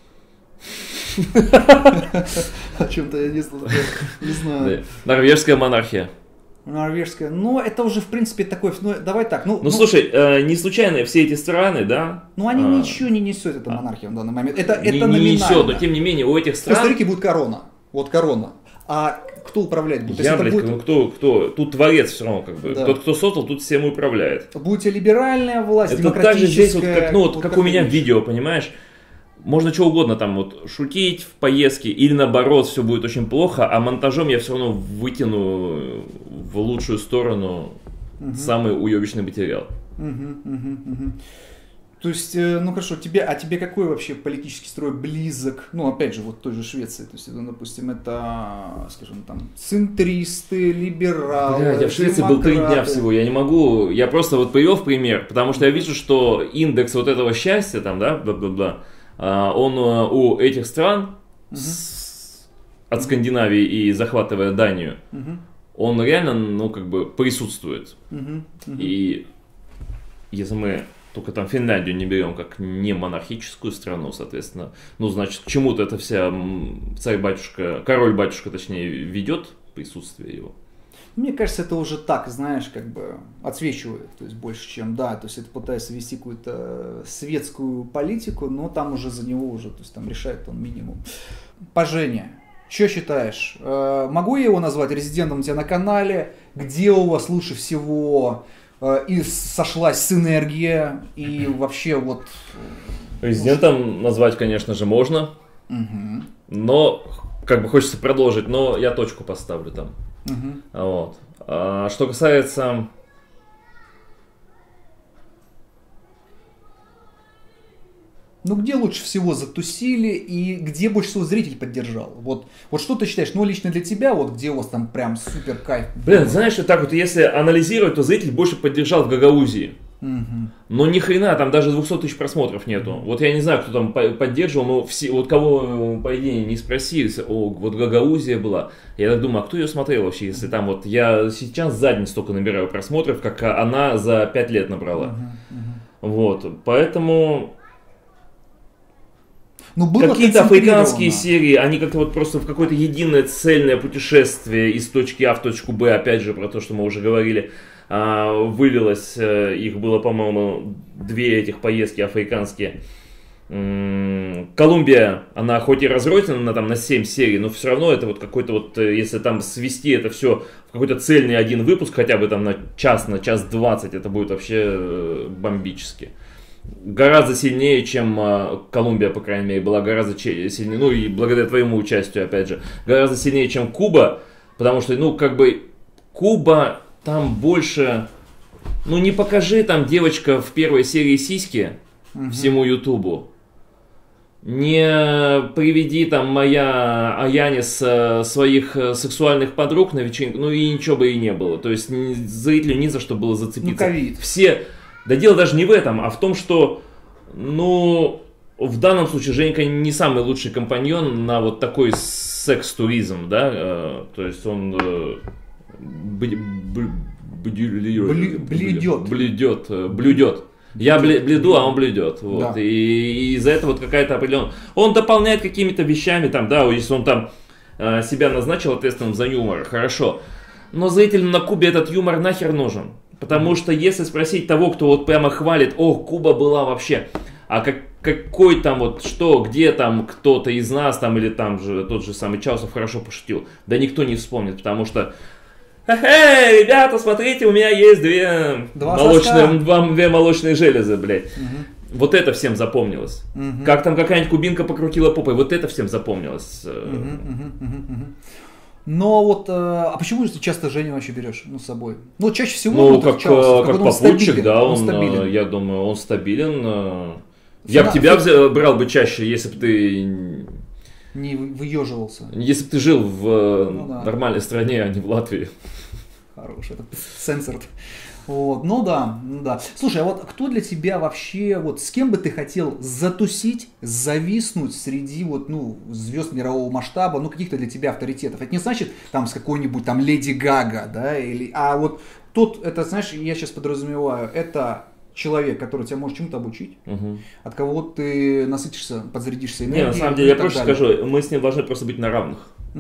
О чем-то я не знаю. Норвежская монархия. Норвежская. Ну, это уже, в принципе, такой... Ну, давай так. Ну, ну, ну слушай, э, не случайно все эти страны, да? Ну, они а, ничего не несут, эта монархия в данный момент. Это, не, это не номинально. несет, но тем не менее у этих стран... В Коста-Рике будет корона. Вот корона. А кто управлять будет? Я, блядь, будет... ну кто, кто? Тут творец все равно, как бы. Да. Тот, кто создал, тут всем управляет. Будете либеральная власть, это демократическая... так же здесь, вот, как, ну, вот, вот как, как у меня в видео, понимаешь? Можно что угодно там вот шутить в поездке, или наоборот, все будет очень плохо, а монтажом я все равно вытяну в лучшую сторону угу. самый уебищный материал. Угу, угу, угу. То есть, ну хорошо, тебе, а тебе какой вообще политический строй близок? Ну, опять же, вот той же Швеции. То есть, ну, допустим, это, скажем, там, центристы, либералы. Блядь, я в Швеции демократы. Был три дня всего, я не могу. Я просто вот привел в пример, потому что я вижу, что индекс вот этого счастья, там, да, бла-бла-бла, он у этих стран, угу. с, от Скандинавии и захватывая Данию, угу. он реально, ну, как бы присутствует. Угу. Угу. И если мы только там Финляндию не берем как не монархическую страну, соответственно, ну, значит, к чему-то это вся царь-батюшка, король-батюшка, точнее, ведет присутствие его. Мне кажется, это уже так, знаешь, как бы отсвечивает, то есть больше, чем, да, то есть это пытается вести какую-то светскую политику, но там уже за него уже, то есть там решает он минимум. Пожение. Что считаешь? Э, могу я его назвать резидентом у тебя на канале? Где у вас лучше всего э, и сошлась синергия? И вообще вот... Резидентом назвать, конечно же, можно. Угу. Но, как бы хочется продолжить, но я точку поставлю там. Угу. Вот. А что касается... Ну, где лучше всего затусили и где больше всего зритель поддержал? Вот, вот что ты считаешь, ну, лично для тебя, вот где у вас там прям супер кайф? Блин, знаешь, так вот, если анализировать, то зритель больше поддержал в Гагаузии. Угу. Но ни хрена, там даже двухсот тысяч просмотров нету. Вот я не знаю, кто там поддерживал, но все, вот кого, по идее, не спросили, о, вот Гагаузия была. Я так думаю, а кто ее смотрел вообще, если там вот, я сейчас за день столько набираю просмотров, как она за пять лет набрала. Угу. Угу. Вот, поэтому... Ну, какие-то африканские серии, они как-то вот просто в какое-то единое цельное путешествие из точки А в точку Б, опять же, про то, что мы уже говорили, вылилось, их было, по-моему, две этих поездки африканские. Колумбия, она хоть и разрознена там на семь серий, но все равно это вот какой-то вот, если там свести это все в какой-то цельный один выпуск, хотя бы там на час, на час двадцать, это будет вообще бомбически. Гораздо сильнее, чем э, Колумбия, по крайней мере, была гораздо сильнее, ну и благодаря твоему участию, опять же, гораздо сильнее, чем Куба, потому что, ну, как бы, Куба, там больше, ну, не покажи там девочка в первой серии сиськи угу. всему Ютубу, не приведи там моя Аянис э, своих э, сексуальных подруг на вечеринку, ну и ничего бы и не было, то есть ни, зрителю ни за что было зацепиться. Ну, все... Да дело даже не в этом, а в том, что, ну, в данном случае Женька не самый лучший компаньон на вот такой секс-туризм, да, э, то есть он э, блюдет, блюдет, блюдет. Я блюду, а он блюдет, вот, да. и, и из-за этого вот какая-то определенная... Он дополняет какими-то вещами, там, да, если он там э, себя назначил ответственным за юмор, хорошо, но зрителю на Кубе этот юмор нахер нужен. Потому что если спросить того, кто вот прямо хвалит, о, Куба была вообще, а как, какой там вот, что, где там кто-то из нас, там или там же тот же самый Чаусов хорошо пошутил, да никто не вспомнит, потому что, эй, ребята, смотрите, у меня есть две, молочные, два, две молочные железы, блядь. Угу. Вот это всем запомнилось. Угу. Как там какая-нибудь кубинка покрутила попой, вот это всем запомнилось. Угу, угу, угу, угу. Но вот, э, а почему же ты часто Женю вообще берешь, ну, с собой? Ну, чаще всего... Ну, вот, как, Чаусов, как попутчик, да, он, он стабилен. Я думаю, он стабилен. Фина... Я бы тебя Фина... брал бы чаще, если бы ты... Не выеживался. Если бы ты жил в ну, да. нормальной стране, а не в Латвии. Хороший, это сенсор. Вот, ну да, ну да. Слушай, а вот кто для тебя вообще, вот с кем бы ты хотел затусить, зависнуть среди вот, ну, звезд мирового масштаба, ну, каких-то для тебя авторитетов? Это не значит там с какой-нибудь там Леди Гага, да, или, а вот тот, это, знаешь, я сейчас подразумеваю, это человек, который тебя может чему-то обучить, угу. от кого ты насытишься, подзарядишься энергией. Не, на самом деле, я просто скажу, мы с ним должны просто быть на равных. Угу.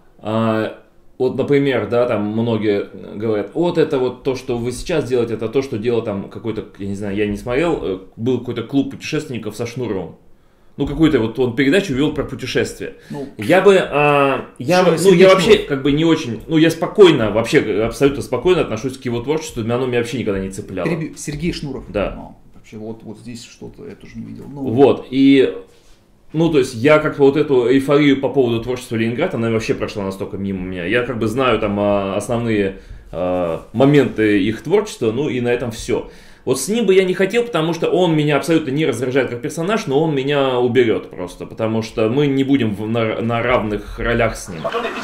А, вот, например, да, там многие говорят, вот это вот то, что вы сейчас делаете, это то, что делал там какой-то, я не знаю, я не смотрел, был какой-то клуб путешественников со Шнуровым. Ну, какую-то вот он передачу вел про путешествия. Ну, я бы, а, я, бы, ну, я вообще как бы не очень, ну, я спокойно, вообще абсолютно спокойно отношусь к его творчеству, оно меня вообще никогда не цепляло. Сергей Шнуров. Да. Ну, вообще вот, вот здесь что-то я тоже не видел. Ну, вот, и, ну, то есть я как-то вот эту эйфорию по поводу творчества Ленинграда, она вообще прошла настолько мимо меня. Я как бы знаю там основные а, моменты их творчества, ну, и на этом все. Вот с ним бы я не хотел, потому что он меня абсолютно не раздражает как персонаж, но он меня уберет просто, потому что мы не будем в, на, на равных ролях с ним.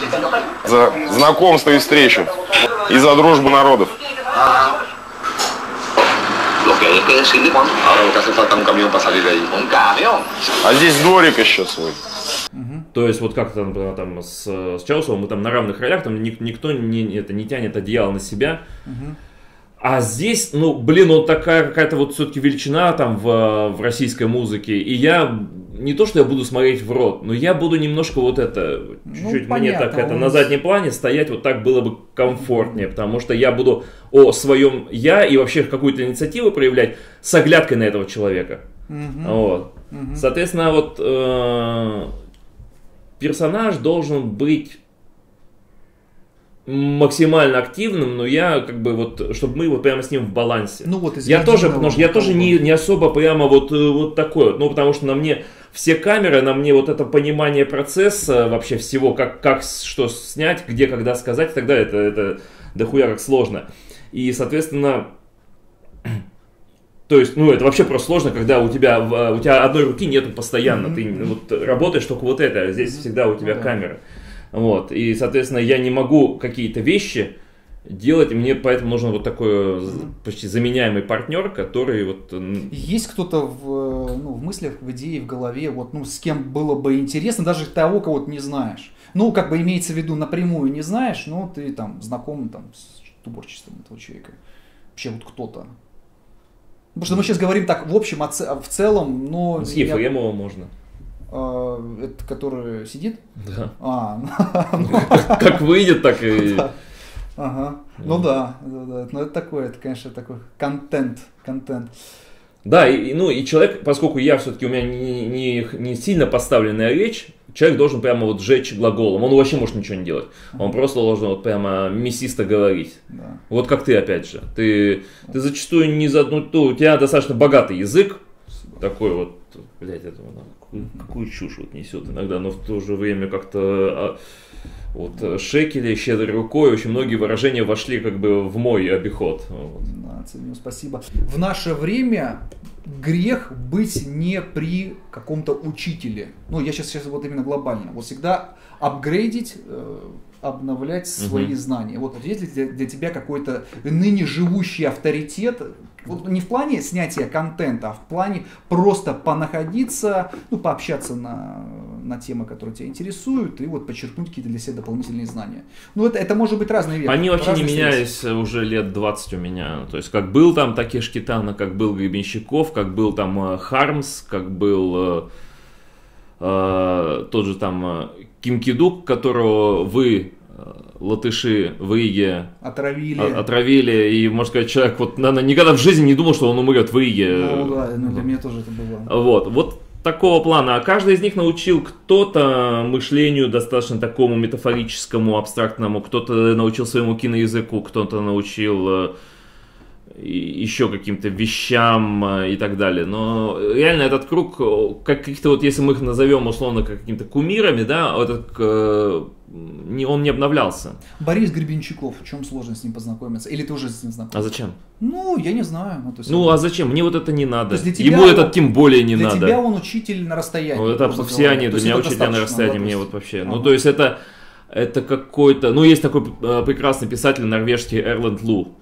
За знакомство и встречу, и за дружбу народов. А здесь дворик еще свой. Угу. То есть вот как-то, например, там с, с Чаусовым мы там на равных ролях, там никто не, это, не тянет одеяло на себя. Угу. А здесь, ну, блин, он такая какая-то вот все-таки величина там в, в российской музыке. И я, не то, что я буду смотреть в рот, но я буду немножко вот это, чуть-чуть ну, мне так это, на заднем плане стоять, вот так было бы комфортнее. Потому что я буду о своем я и вообще какую-то инициативу проявлять с оглядкой на этого человека. Угу. Вот. Угу. Соответственно, вот... Э- персонаж должен быть максимально активным, но я как бы вот, чтобы мы вот прямо с ним в балансе. Ну вот из я тоже, единого потому что я такого. тоже не, не особо прямо вот, вот такой вот, ну потому что на мне все камеры, на мне вот это понимание процесса вообще всего, как, как что снять, где, когда сказать и так далее, это, это дохуя как сложно. И, соответственно, то есть, ну это вообще просто сложно, когда у тебя, у тебя одной руки нету постоянно, mm-hmm. ты вот работаешь только вот это, а здесь mm-hmm. всегда у тебя mm-hmm. камера. Вот, и, соответственно, я не могу какие-то вещи делать, и мне поэтому нужен вот такой почти заменяемый партнер, который вот... Есть кто-то в, ну, в мыслях, в идее, в голове, вот, ну, с кем было бы интересно, даже того, кого ты не знаешь. Ну, как бы имеется в виду, напрямую не знаешь, но ты там знаком там, с творчеством этого человека. Вообще вот кто-то. Потому что мы сейчас говорим так в общем, в целом, но... С Ефремова я... можно. Это который сидит? Да. А, как выйдет, так и... Ага. Ну да, да, ну это такое, это, конечно, такой контент, контент. Да, и, ну и человек, поскольку я все-таки, у меня не, не, не сильно поставленная речь, человек должен прямо вот сжечь глаголом, он вообще может ничего не делать, он просто должен вот прямо мясисто говорить. Да. Вот как ты опять же, ты, ты зачастую не за одну, ну, у тебя достаточно богатый язык, такой вот, блядь, это какую, какую чушь вот несет иногда, но в то же время как-то... Вот шекели, щедрой рукой, очень многие выражения вошли как бы в мой обиход. Вот. Да, ценю, спасибо. В наше время грех быть не при каком-то учителе. Ну, я сейчас, сейчас вот именно глобально. Вот всегда апгрейдить, э, обновлять свои угу. знания. Вот есть ли для, для тебя какой-то ныне живущий авторитет, вот не в плане снятия контента, а в плане просто понаходиться, ну, пообщаться на, на темы, которые тебя интересуют, и вот подчеркнуть какие-то для себя дополнительные знания. Ну, это, это может быть разные вещи. Они вообще не менялись уже лет двадцать у меня. То есть, как был там Такеши Китано, как был Гребенщиков, как был там Хармс, как был э, э, тот же там э, Ким Ки-дук, которого вы... латыши в Риге отравили. отравили, и, можно сказать, человек вот, наверное, никогда в жизни не думал, что он умрет в Риге. Ну да, ну, для меня тоже это было. Вот, вот такого плана. А каждый из них научил кто-то мышлению достаточно такому метафорическому, абстрактному, кто-то научил своему киноязыку, кто-то научил еще каким-то вещам и так далее. Но реально этот круг, каких-то вот, если мы их назовем условно какими-то кумирами, да, этот, не, он не обновлялся. Борис Гребенщиков, в чем сложность с ним познакомиться? Или ты уже с ним знаком? А зачем? Ну, я не знаю. Ну, то есть, ну а зачем? Мне вот это не надо. Ему он, это тем более не для надо. Для тебя он учитель на расстоянии. Ну, это все они для меня учителя на расстоянии. Мне вот вообще. Ага. Ну, то есть это, это какой-то... Ну, есть такой прекрасный писатель норвежский Эрланд Лу.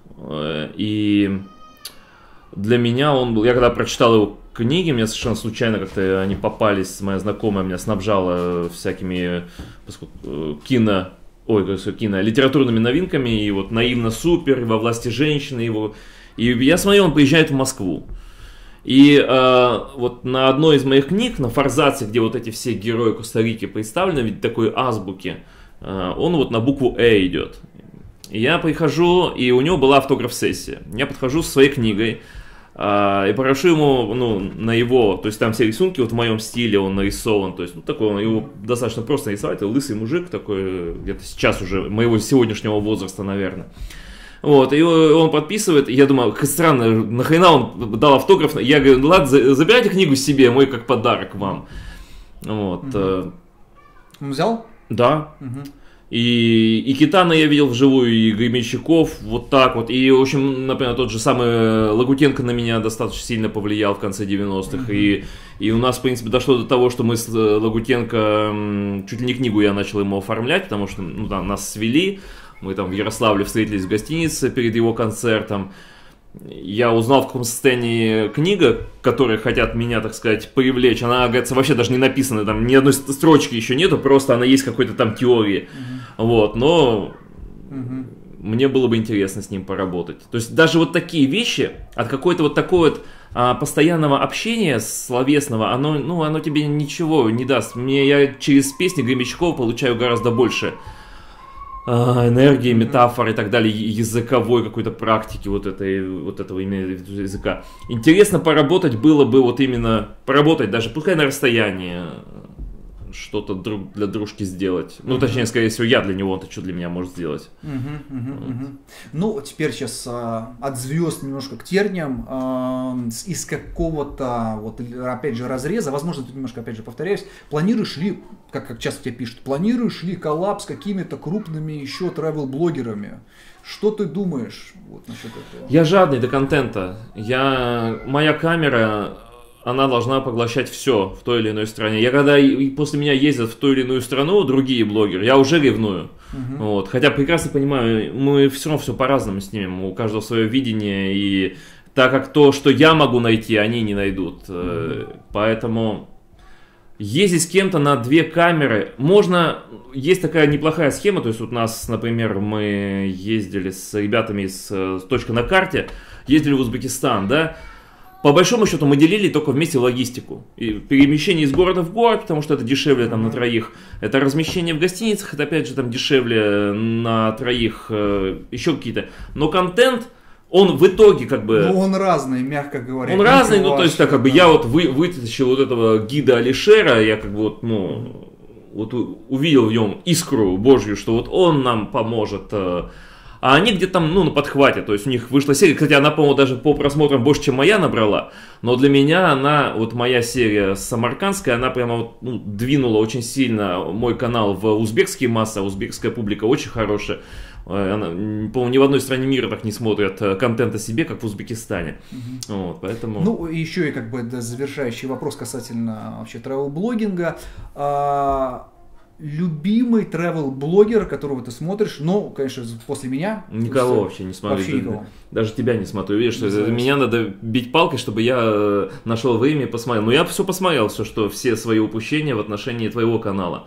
И для меня он был, я когда прочитал его книги, мне совершенно случайно как-то они попались, моя знакомая меня снабжала всякими кино, ой, кино, литературными новинками, и вот «Наивно супер», и «Во власти женщины» его, и я смотрел, он приезжает в Москву. И э, вот на одной из моих книг, на форзаце, где вот эти все герои Коста-Рики представлены в виде такой азбуки, э, он вот на букву «Э» идет. Я прихожу, и у него была автограф-сессия. Я подхожу со своей книгой э, и прошу ему, ну, на его, то есть там все рисунки вот в моем стиле, он нарисован, то есть, ну, такой, он, его достаточно просто нарисовать, это лысый мужик такой, где-то сейчас уже, моего сегодняшнего возраста, наверное. Вот, и он подписывает, и я думаю, как странно, нахрена он дал автограф, я говорю, ладно, забирайте книгу себе, мой как подарок вам. Вот. Угу. Он взял? Да. Угу. И, и Китано я видел вживую, и Гребенщиков, вот так вот. И, в общем, например, тот же самый Лагутенко на меня достаточно сильно повлиял в конце девяностых. Mm-hmm. И, и у нас, в принципе, дошло до того, что мы с Лагутенко, чуть ли не книгу я начал ему оформлять, потому что ну, да, нас свели. Мы там в Ярославле встретились в гостинице перед его концертом. Я узнал, в каком состоянии книга, которые хотят меня, так сказать, привлечь. Она, говорится, вообще даже не написана, там ни одной строчки еще нету, просто она есть какой-то там теории. Uh-huh. Вот, но uh-huh. мне было бы интересно с ним поработать. То есть даже вот такие вещи, от какой-то вот такой вот а, постоянного общения словесного, оно, ну, оно тебе ничего не даст. Мне, я через песни Гребенщикова получаю гораздо больше энергии, метафор и так далее, языковой какой-то практики вот, этой, вот этого именно языка. Интересно поработать было бы вот именно, поработать даже, пускай на расстоянии, что-то друг для дружки сделать. Ну, точнее, скорее всего, я для него, он-то что для меня может сделать. Угу, угу, вот. угу. Ну, теперь сейчас а, от звезд немножко к терниям. А, из какого-то, вот, опять же, разреза, возможно, тут немножко, опять же, повторяюсь, планируешь ли, как, как часто тебе пишут, планируешь ли коллаб с какими-то крупными еще travel-блогерами? Что ты думаешь вот насчет этого? Я жадный до контента. Я... Моя камера, она должна поглощать все в той или иной стране. Я когда после меня ездят в ту или иную страну другие блогеры, я уже ревную. Uh-huh. Вот. Хотя прекрасно понимаю, мы все равно все по-разному снимем. У каждого свое видение. И так как то, что я могу найти, они не найдут. Uh-huh. Поэтому... Ездить с кем-то на две камеры, можно, есть такая неплохая схема, то есть вот у нас, например, мы ездили с ребятами с, с «Точка на карте», ездили в Узбекистан, да, по большому счету мы делили только вместе логистику, и перемещение из города в город, потому что это дешевле там на троих, это размещение в гостиницах, это опять же там дешевле на троих, еще какие-то, но контент... Он в итоге как бы... Ну, он разный, мягко говоря. Он разный, ну, то есть, так, как бы, я вот вы, вытащил вот этого гида Алишера, я как бы вот, ну, вот увидел в нем искру Божью, что вот он нам поможет. А они где-то там, ну, на подхвате, то есть, у них вышла серия, кстати, она, по-моему, даже по просмотрам больше, чем моя набрала, но для меня она, вот моя серия самаркандская, она прямо вот, ну, двинула очень сильно мой канал в узбекские массы, а узбекская публика очень хорошая. Она, по-моему, ни в одной стране мира так не смотрят контент о себе, как в Узбекистане. Угу. Вот, поэтому... Ну, еще и как бы завершающий вопрос касательно вообще travel-блогинга. А, любимый travel-блогер, которого ты смотришь, ну, конечно, после меня. Никого есть, вообще не смотрю. Вообще никого. Даже тебя не смотрю. Видишь, что это, меня надо бить палкой, чтобы я нашел время и посмотрел. Но я все посмотрел, все, что все свои упущения в отношении твоего канала.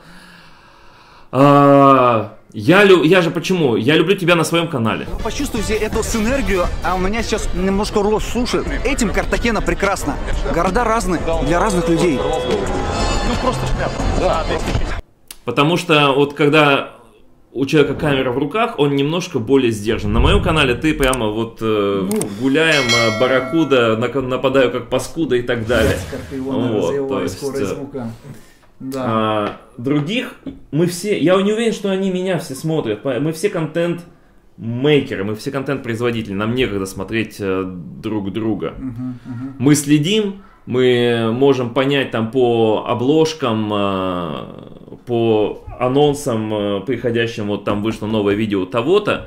А... Я, лю... я же почему? Я люблю тебя на своем канале. Почувствуйте эту синергию, а у меня сейчас немножко рост суши. Этим Картахена прекрасно. Города разные, для разных людей. Ну просто шляпа. Да. Потому что вот когда у человека камера в руках, он немножко более сдержан. На моем канале ты прямо вот э, ну, гуляем, э, барракуда, нападаю как паскуда и так далее. Вот, то есть, да. А, других мы все, я не уверен, что они меня все смотрят. Мы все контент-мейкеры, мы все контент-производители. Нам некогда смотреть э, друг друга. Uh-huh, uh-huh. Мы следим, мы можем понять там по обложкам, э, по анонсам э, приходящим, вот там вышло новое видео того-то.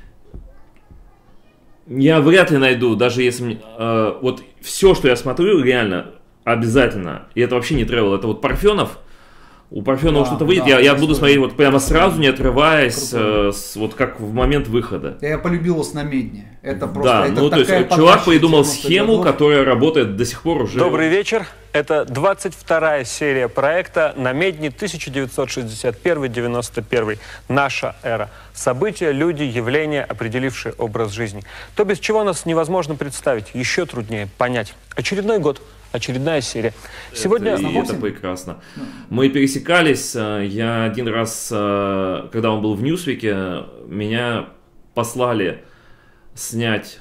Я вряд ли найду, даже если э, вот все, что я смотрю, реально обязательно. И это вообще не тревел, это вот Парфенов. У Парфенова да, что-то выйдет, да, я, я буду смотреть вот прямо сразу, не отрываясь, э, с, вот как в момент выхода. Я полюбил его с намедни. Это просто да, это ну то есть чувак придумал схему, годов. Которая работает до сих пор уже. Добрый вечер. Это двадцать вторая серия проекта «Намедни тысяча девятьсот шестьдесят первый — девяносто первый. Наша эра». События, люди, явления, определившие образ жизни. То, без чего нас невозможно представить, еще труднее понять. Очередной год. Очередная серия. Сегодня... Это, и это прекрасно. Мы пересекались. Я один раз, когда он был в Ньюсвике, меня послали снять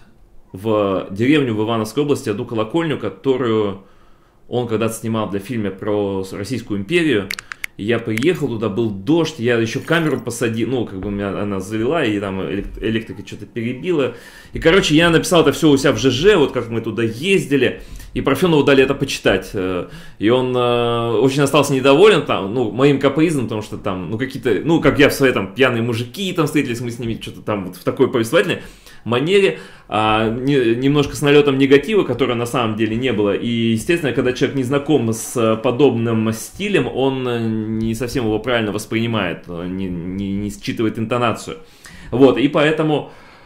в деревню в Ивановской области одну колокольню, которую он когда-то снимал для фильма про Российскую империю. И я приехал туда, был дождь, я еще камеру посадил, ну, как бы меня она завела, и там электрика что-то перебила. И, короче, я написал это все у себя в ЖЖ, вот как мы туда ездили, и Парфенову дали это почитать. И он э, очень остался недоволен там, ну, моим капризом, потому что там, ну, какие-то, ну, как я в своей там пьяные мужики там встретились, мы с ними что-то там вот в такой повествовательной манере, а, не, немножко с налетом негатива, которого на самом деле не было. И, естественно, когда человек не знаком с подобным стилем, он не совсем его правильно воспринимает, не, не, не считывает интонацию. Вот, и поэтому...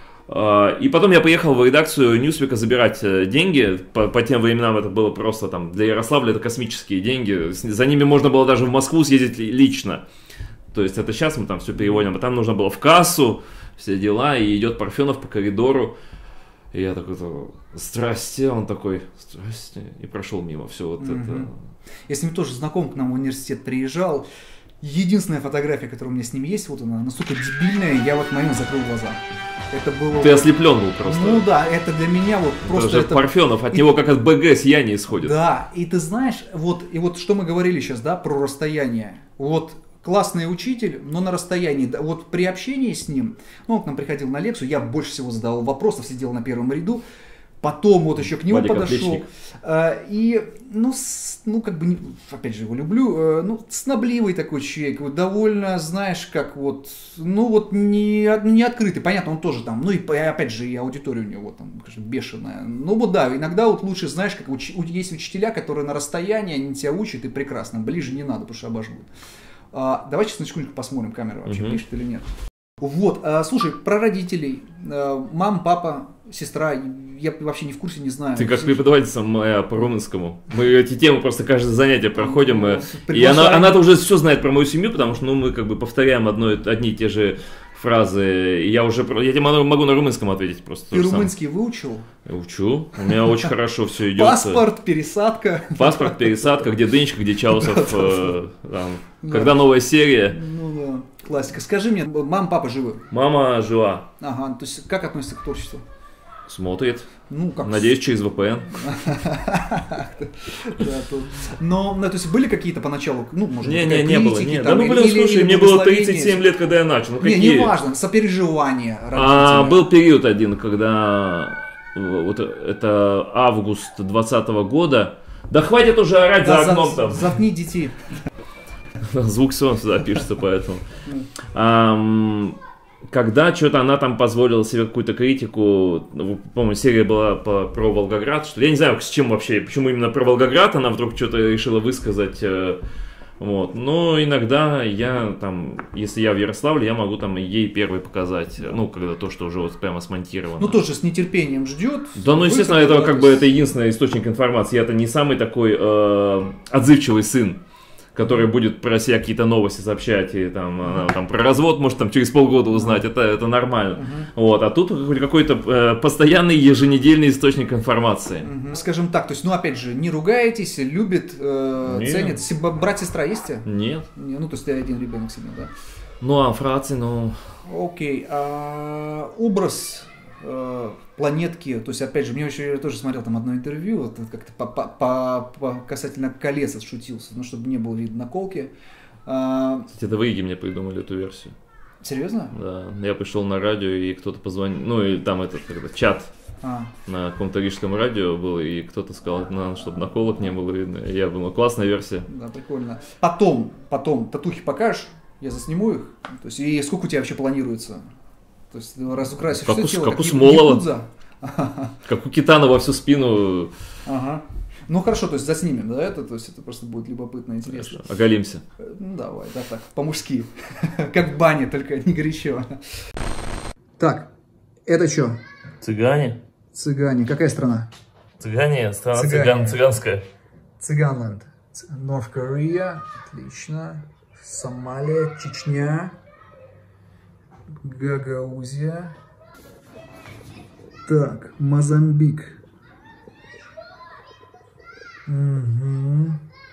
И потом я поехал в редакцию Ньюсвика забирать деньги. По, по тем временам это было просто там, для Ярославля это космические деньги. За ними можно было даже в Москву съездить лично. То есть это сейчас мы там все переводим, а там нужно было в кассу, все дела, и идет Парфенов по коридору. И я такой, здрасте, он такой, здрасте, и прошел мимо, все вот mm-hmm. это. Я с ним тоже знаком, к нам в университет приезжал. Единственная фотография, которая у меня с ним есть, вот она, настолько дебильная, я вот на нем закрыл глаза. Это было... Ты ослеплен был просто. Ну да, это для меня вот просто... Это, это... Парфенов, от и... него как от БГ сияние исходит. Да, и ты знаешь, вот, и вот что мы говорили сейчас, да, про расстояние. Вот классный учитель, но на расстоянии. Вот при общении с ним, ну, он к нам приходил на лекцию, я больше всего задавал вопросов, сидел на первом ряду. Потом вот еще к нему Вадик подошел. Э, и, ну, с, ну, как бы, опять же, его люблю, э, ну, снобливый такой человек, вот, довольно, знаешь, как вот, ну, вот, не, не открытый, понятно, он тоже там, ну, и, опять же, и аудитория у него там, конечно, бешеная. Ну, вот, да, иногда вот лучше, знаешь, как уч, есть учителя, которые на расстоянии, они тебя учат, и прекрасно, ближе не надо, потому что обожгут. А, давай сейчас на секундочку посмотрим, камера вообще uh-huh. пишет или нет. Вот, а, слушай, про родителей, а, мама, папа, сестра, я вообще не в курсе, не знаю. Ты как преподаватель моя по румынскому. Мы эти темы просто каждое занятие проходим. Ну, и она, она-то уже все знает про мою семью, потому что ну, мы как бы повторяем одно, одни и те же фразы. И я уже, я тебе могу на румынском ответить просто. Ты румынский выучил? Учу. У меня очень хорошо все идет. Паспорт, пересадка. Паспорт, пересадка, где Дынечка, где Чаусов. Когда новая серия. Ну да, классика. Скажи мне, мама, папа живы? Мама жива. Ага, то есть как относится к творчеству? Смотрит. Ну, как... Надеюсь, через вэ пэ эн. Но, то есть, были какие-то поначалу, ну, может быть, не, не было, нет. Да, ну, блин, слушай, мне было тридцать семь лет, когда я начал. Не, не важно, сопереживание. А был период один, когда вот это август двадцатого года. Да хватит уже орать за окном там. Заткни детей. Звук сон сюда пишется, поэтому. Когда что-то она там позволила себе какую-то критику, помню, серия была по, про Волгоград, что я не знаю, с чем вообще, почему именно про Волгоград она вдруг что-то решила высказать, вот, но иногда я там, если я в Ярославле, я могу там ей первой показать, ну, когда то, что уже вот прямо смонтировано. Ну, тоже с нетерпением ждет. Да, ну, естественно, это как бы это единственный источник информации, я-то не самый такой э, отзывчивый сын, который будет про себя какие-то новости сообщать, и там, uh-huh. там про развод может там через полгода узнать, uh-huh. это, это нормально. Uh-huh. Вот, а тут какой-то э, постоянный еженедельный источник информации. Uh-huh. Скажем так, то есть, ну опять же, не ругаетесь, любит, э, ценит. Брат, сестра есть? Нет. Не, ну, то есть ты один ребенок себе, да? Ну, а фрации, ну... Окей, а образ... планетки, то есть, опять же, мне еще я тоже смотрел там одно интервью, вот, как-то по, по, по, по касательно колец отшутился, ну, чтобы не было видно наколки. А... Кстати, это вы, Иги, мне придумали эту версию. Серьезно? Да, я пришел на радио, и кто-то позвонил, ну, и там этот, когда, чат а. на каком-то рижском радио был, и кто-то сказал, надо, чтобы наколок не было видно, и я думал, классная версия. Да, прикольно. Потом, потом, татухи покажешь, я засниму их, то есть, и сколько у тебя вообще планируется? То есть разукрасишь как все у, тело, как как у Смолова, ага. как у Китана во всю спину. Ага. Ну хорошо, то есть заснимем, да, это, то есть это просто будет любопытно и интересно. Хорошо. Оголимся. Ну давай, да так, по-мужски, как в бане, только не горячо. Так, это что? Цыгане. Цыгане, какая страна? Цыгане, страна цыган, цыганская. Цыганленд. North Korea, отлично. Сомалия, Чечня. Гагаузия. Так, Мозамбик. Угу.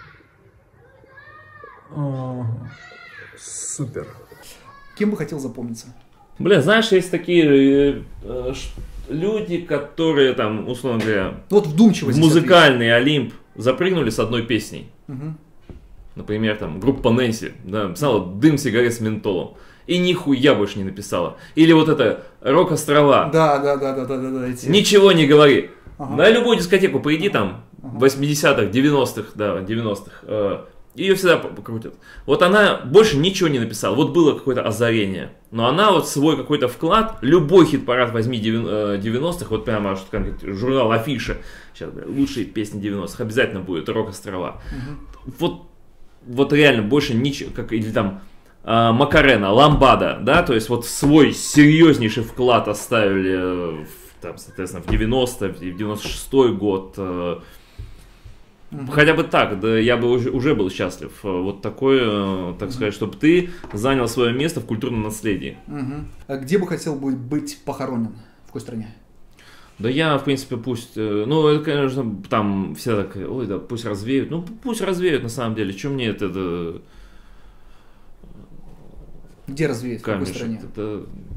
О, супер. Кем бы хотел запомниться? Бля, знаешь, есть такие э, люди, которые там, условно говоря, вот вдумчивость, в музыкальный Олимп запрыгнули с одной песней. Угу. Например, там, группа Нэнси, да, написала «Дым сигарет с ментолом». И нихуя больше не написала. Или вот это «Рок-острова». Да, да, да, да, да, да, да. Эти... Ничего не говори. Ага. На любую дискотеку приди там, ага. восьмидесятых, девяностых, да, девяностых, э, ее всегда покрутят. Вот она больше ничего не написала. Вот было какое-то озарение. Но она вот свой какой-то вклад, любой хит-парад возьми девяностых, вот прямо журнал Афиша, сейчас, бля, лучшие песни девяностых, обязательно будет «Рок-острова». Угу. Вот, вот реально больше ничего, как или там... Макарена, Ламбада, да, то есть вот свой серьезнейший вклад оставили, там, соответственно, в девяностые, в девяносто шестой год, mm-hmm. хотя бы так, да, я бы уже, уже был счастлив, вот такое, так mm-hmm. сказать, чтобы ты занял свое место в культурном наследии. Mm-hmm. А где бы хотел быть похоронен, в какой стране? Да я, в принципе, пусть, ну, это, конечно, там все так, ой, да, пусть развеют, ну, пусть развеют, на самом деле, что мне это... это Где развеять, в какой стране? Это,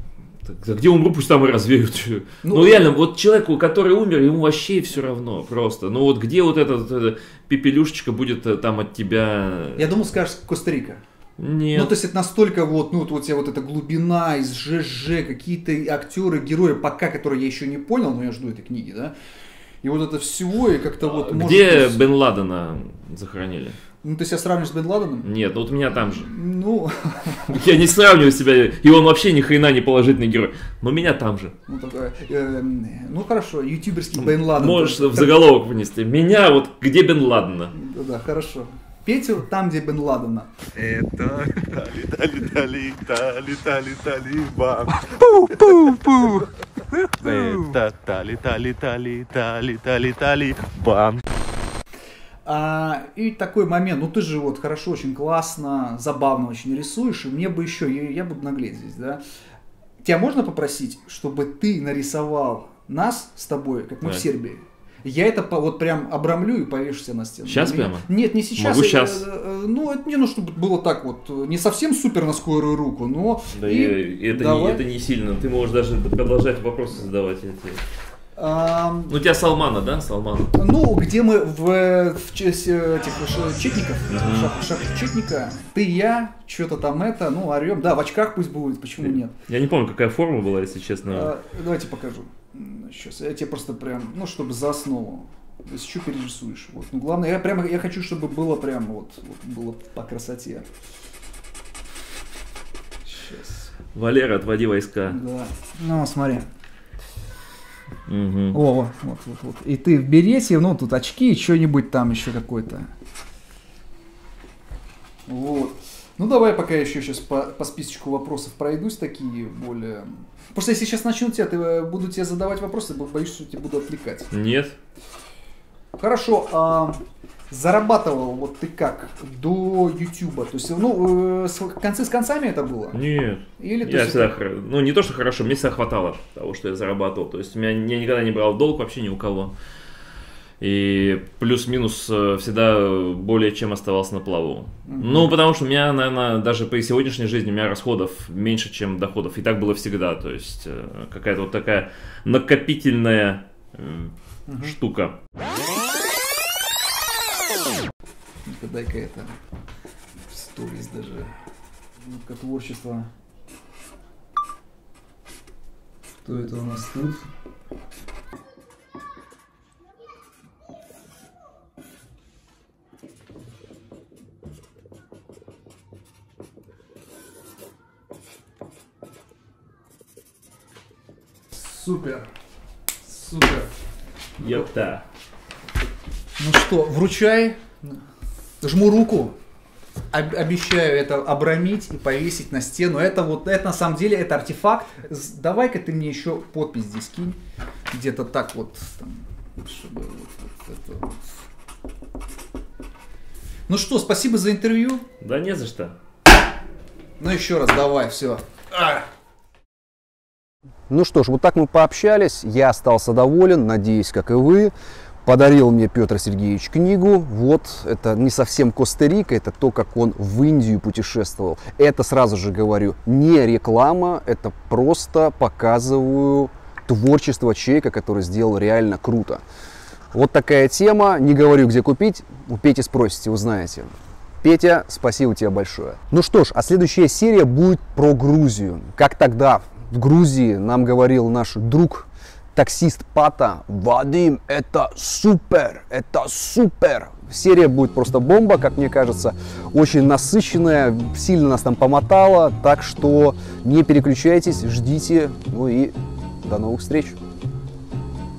Так, где умру, пусть там и развеют. Ну, ну реально, вот человеку, который умер, ему вообще все равно просто. Ну вот где вот эта, вот эта пепелюшечка будет там от тебя... Я думал, скажешь, Коста-Рика. Нет. Ну, то есть это настолько вот, ну, вот, вот, вот эта глубина из ЖЖ, какие-то актеры, герои, пока, которые я еще не понял, но я жду этой книги, да. И вот это всего, и как-то вот... Где может... Бен Ладена захоронили? Ну, ты себя сравниваешь с Бен Ладеном? Нет, ну вот меня там же. Ну... Я не сравниваю себя, и он вообще ни хрена не положительный герой, но меня там же. Ну, такое, э, ну хорошо, ютуберский Бен Ладен. Можешь в заголовок вынести. Меня вот где Бен Ладена? Да, хорошо. Петю там, где Бен Ладена. Это... Тали-тали-тали, тали-тали-талибан. Пу-пу-пу. Это тали-тали-тали-тали-тали-талибан. А, и такой момент, ну ты же вот хорошо, очень классно, забавно очень рисуешь, и мне бы еще, я, я буду наглеть здесь, да. Тебя можно попросить, чтобы ты нарисовал нас с тобой, как мы да. в Сербии? Я это вот прям обрамлю и повешу себя на стену. Сейчас прямо? Нет, не сейчас. Могу сейчас. Ну, это не, ну, чтобы было так вот, не совсем супер на скорую руку, но... Да, и, и это, не, это не сильно, ты можешь даже продолжать вопросы задавать эти. А, ну, у тебя Салмана, да? Салмана. Ну, где мы в, в честь этих четников, uh-huh. шаг четника, ты и я, что-то там это, ну, орем. Да, в очках пусть будет, почему нет? Я не помню, какая форма была, если честно. А, давайте покажу. Сейчас, я тебе просто прям, ну, чтобы за основу. Если что, перерисуешь. Вот. Ну, главное, я прямо, я хочу, чтобы было прям вот, вот было по красоте. Сейчас. Валера, отводи войска. Да. Ну, смотри. Угу. О, вот, вот, вот, вот. И ты в берете, ну, тут очки, что-нибудь там еще какой-то. Вот. Ну, давай пока еще сейчас по, по списочку вопросов пройдусь, такие более... Просто если сейчас начну тебя, ты, буду тебе задавать вопросы, боюсь, что тебя буду отвлекать. Нет. Хорошо, а зарабатывал вот ты как до Ютуба? То есть, ну, э, концы с концами это было? Нет. Или, я есть, всегда, это... ну, не то, что хорошо, мне всегда хватало того, что я зарабатывал. То есть, меня, я никогда не брал в долг вообще ни у кого. И плюс-минус всегда более чем оставался на плаву. Mm-hmm. Ну, потому что у меня, наверное, даже при сегодняшней жизни у меня расходов меньше, чем доходов. И так было всегда. То есть, какая-то вот такая накопительная mm-hmm. штука. Дай-ка это сторис даже. Ну-ка, творчество. Что это у нас тут? Супер. Супер. Ёпта. Ну что, вручай. Жму руку. Об- обещаю это обрамить и повесить на стену. Это вот, это на самом деле, это артефакт. Давай-ка ты мне еще подпись здесь кинь. Где-то так вот. Там, чтобы вот, вот это вот. Ну что, спасибо за интервью. Да не за что. Ну еще раз, давай, все. Ну что ж, вот так мы пообщались, я остался доволен, надеюсь, как и вы. Подарил мне Петр Сергеевич книгу, вот, это не совсем Коста-Рика, это то, как он в Индию путешествовал. Это, сразу же говорю, не реклама, это просто показываю творчество человека, который сделал реально круто. Вот такая тема, не говорю, где купить, у Пети спросите, узнаете. Петя, спасибо тебе большое. Ну что ж, а следующая серия будет про Грузию. Как тогда в Грузии нам говорил наш друг, таксист Пата: Вадим, это супер, это супер. Серия будет просто бомба, как мне кажется, очень насыщенная, сильно нас там помотало, так что не переключайтесь, ждите, ну и до новых встреч.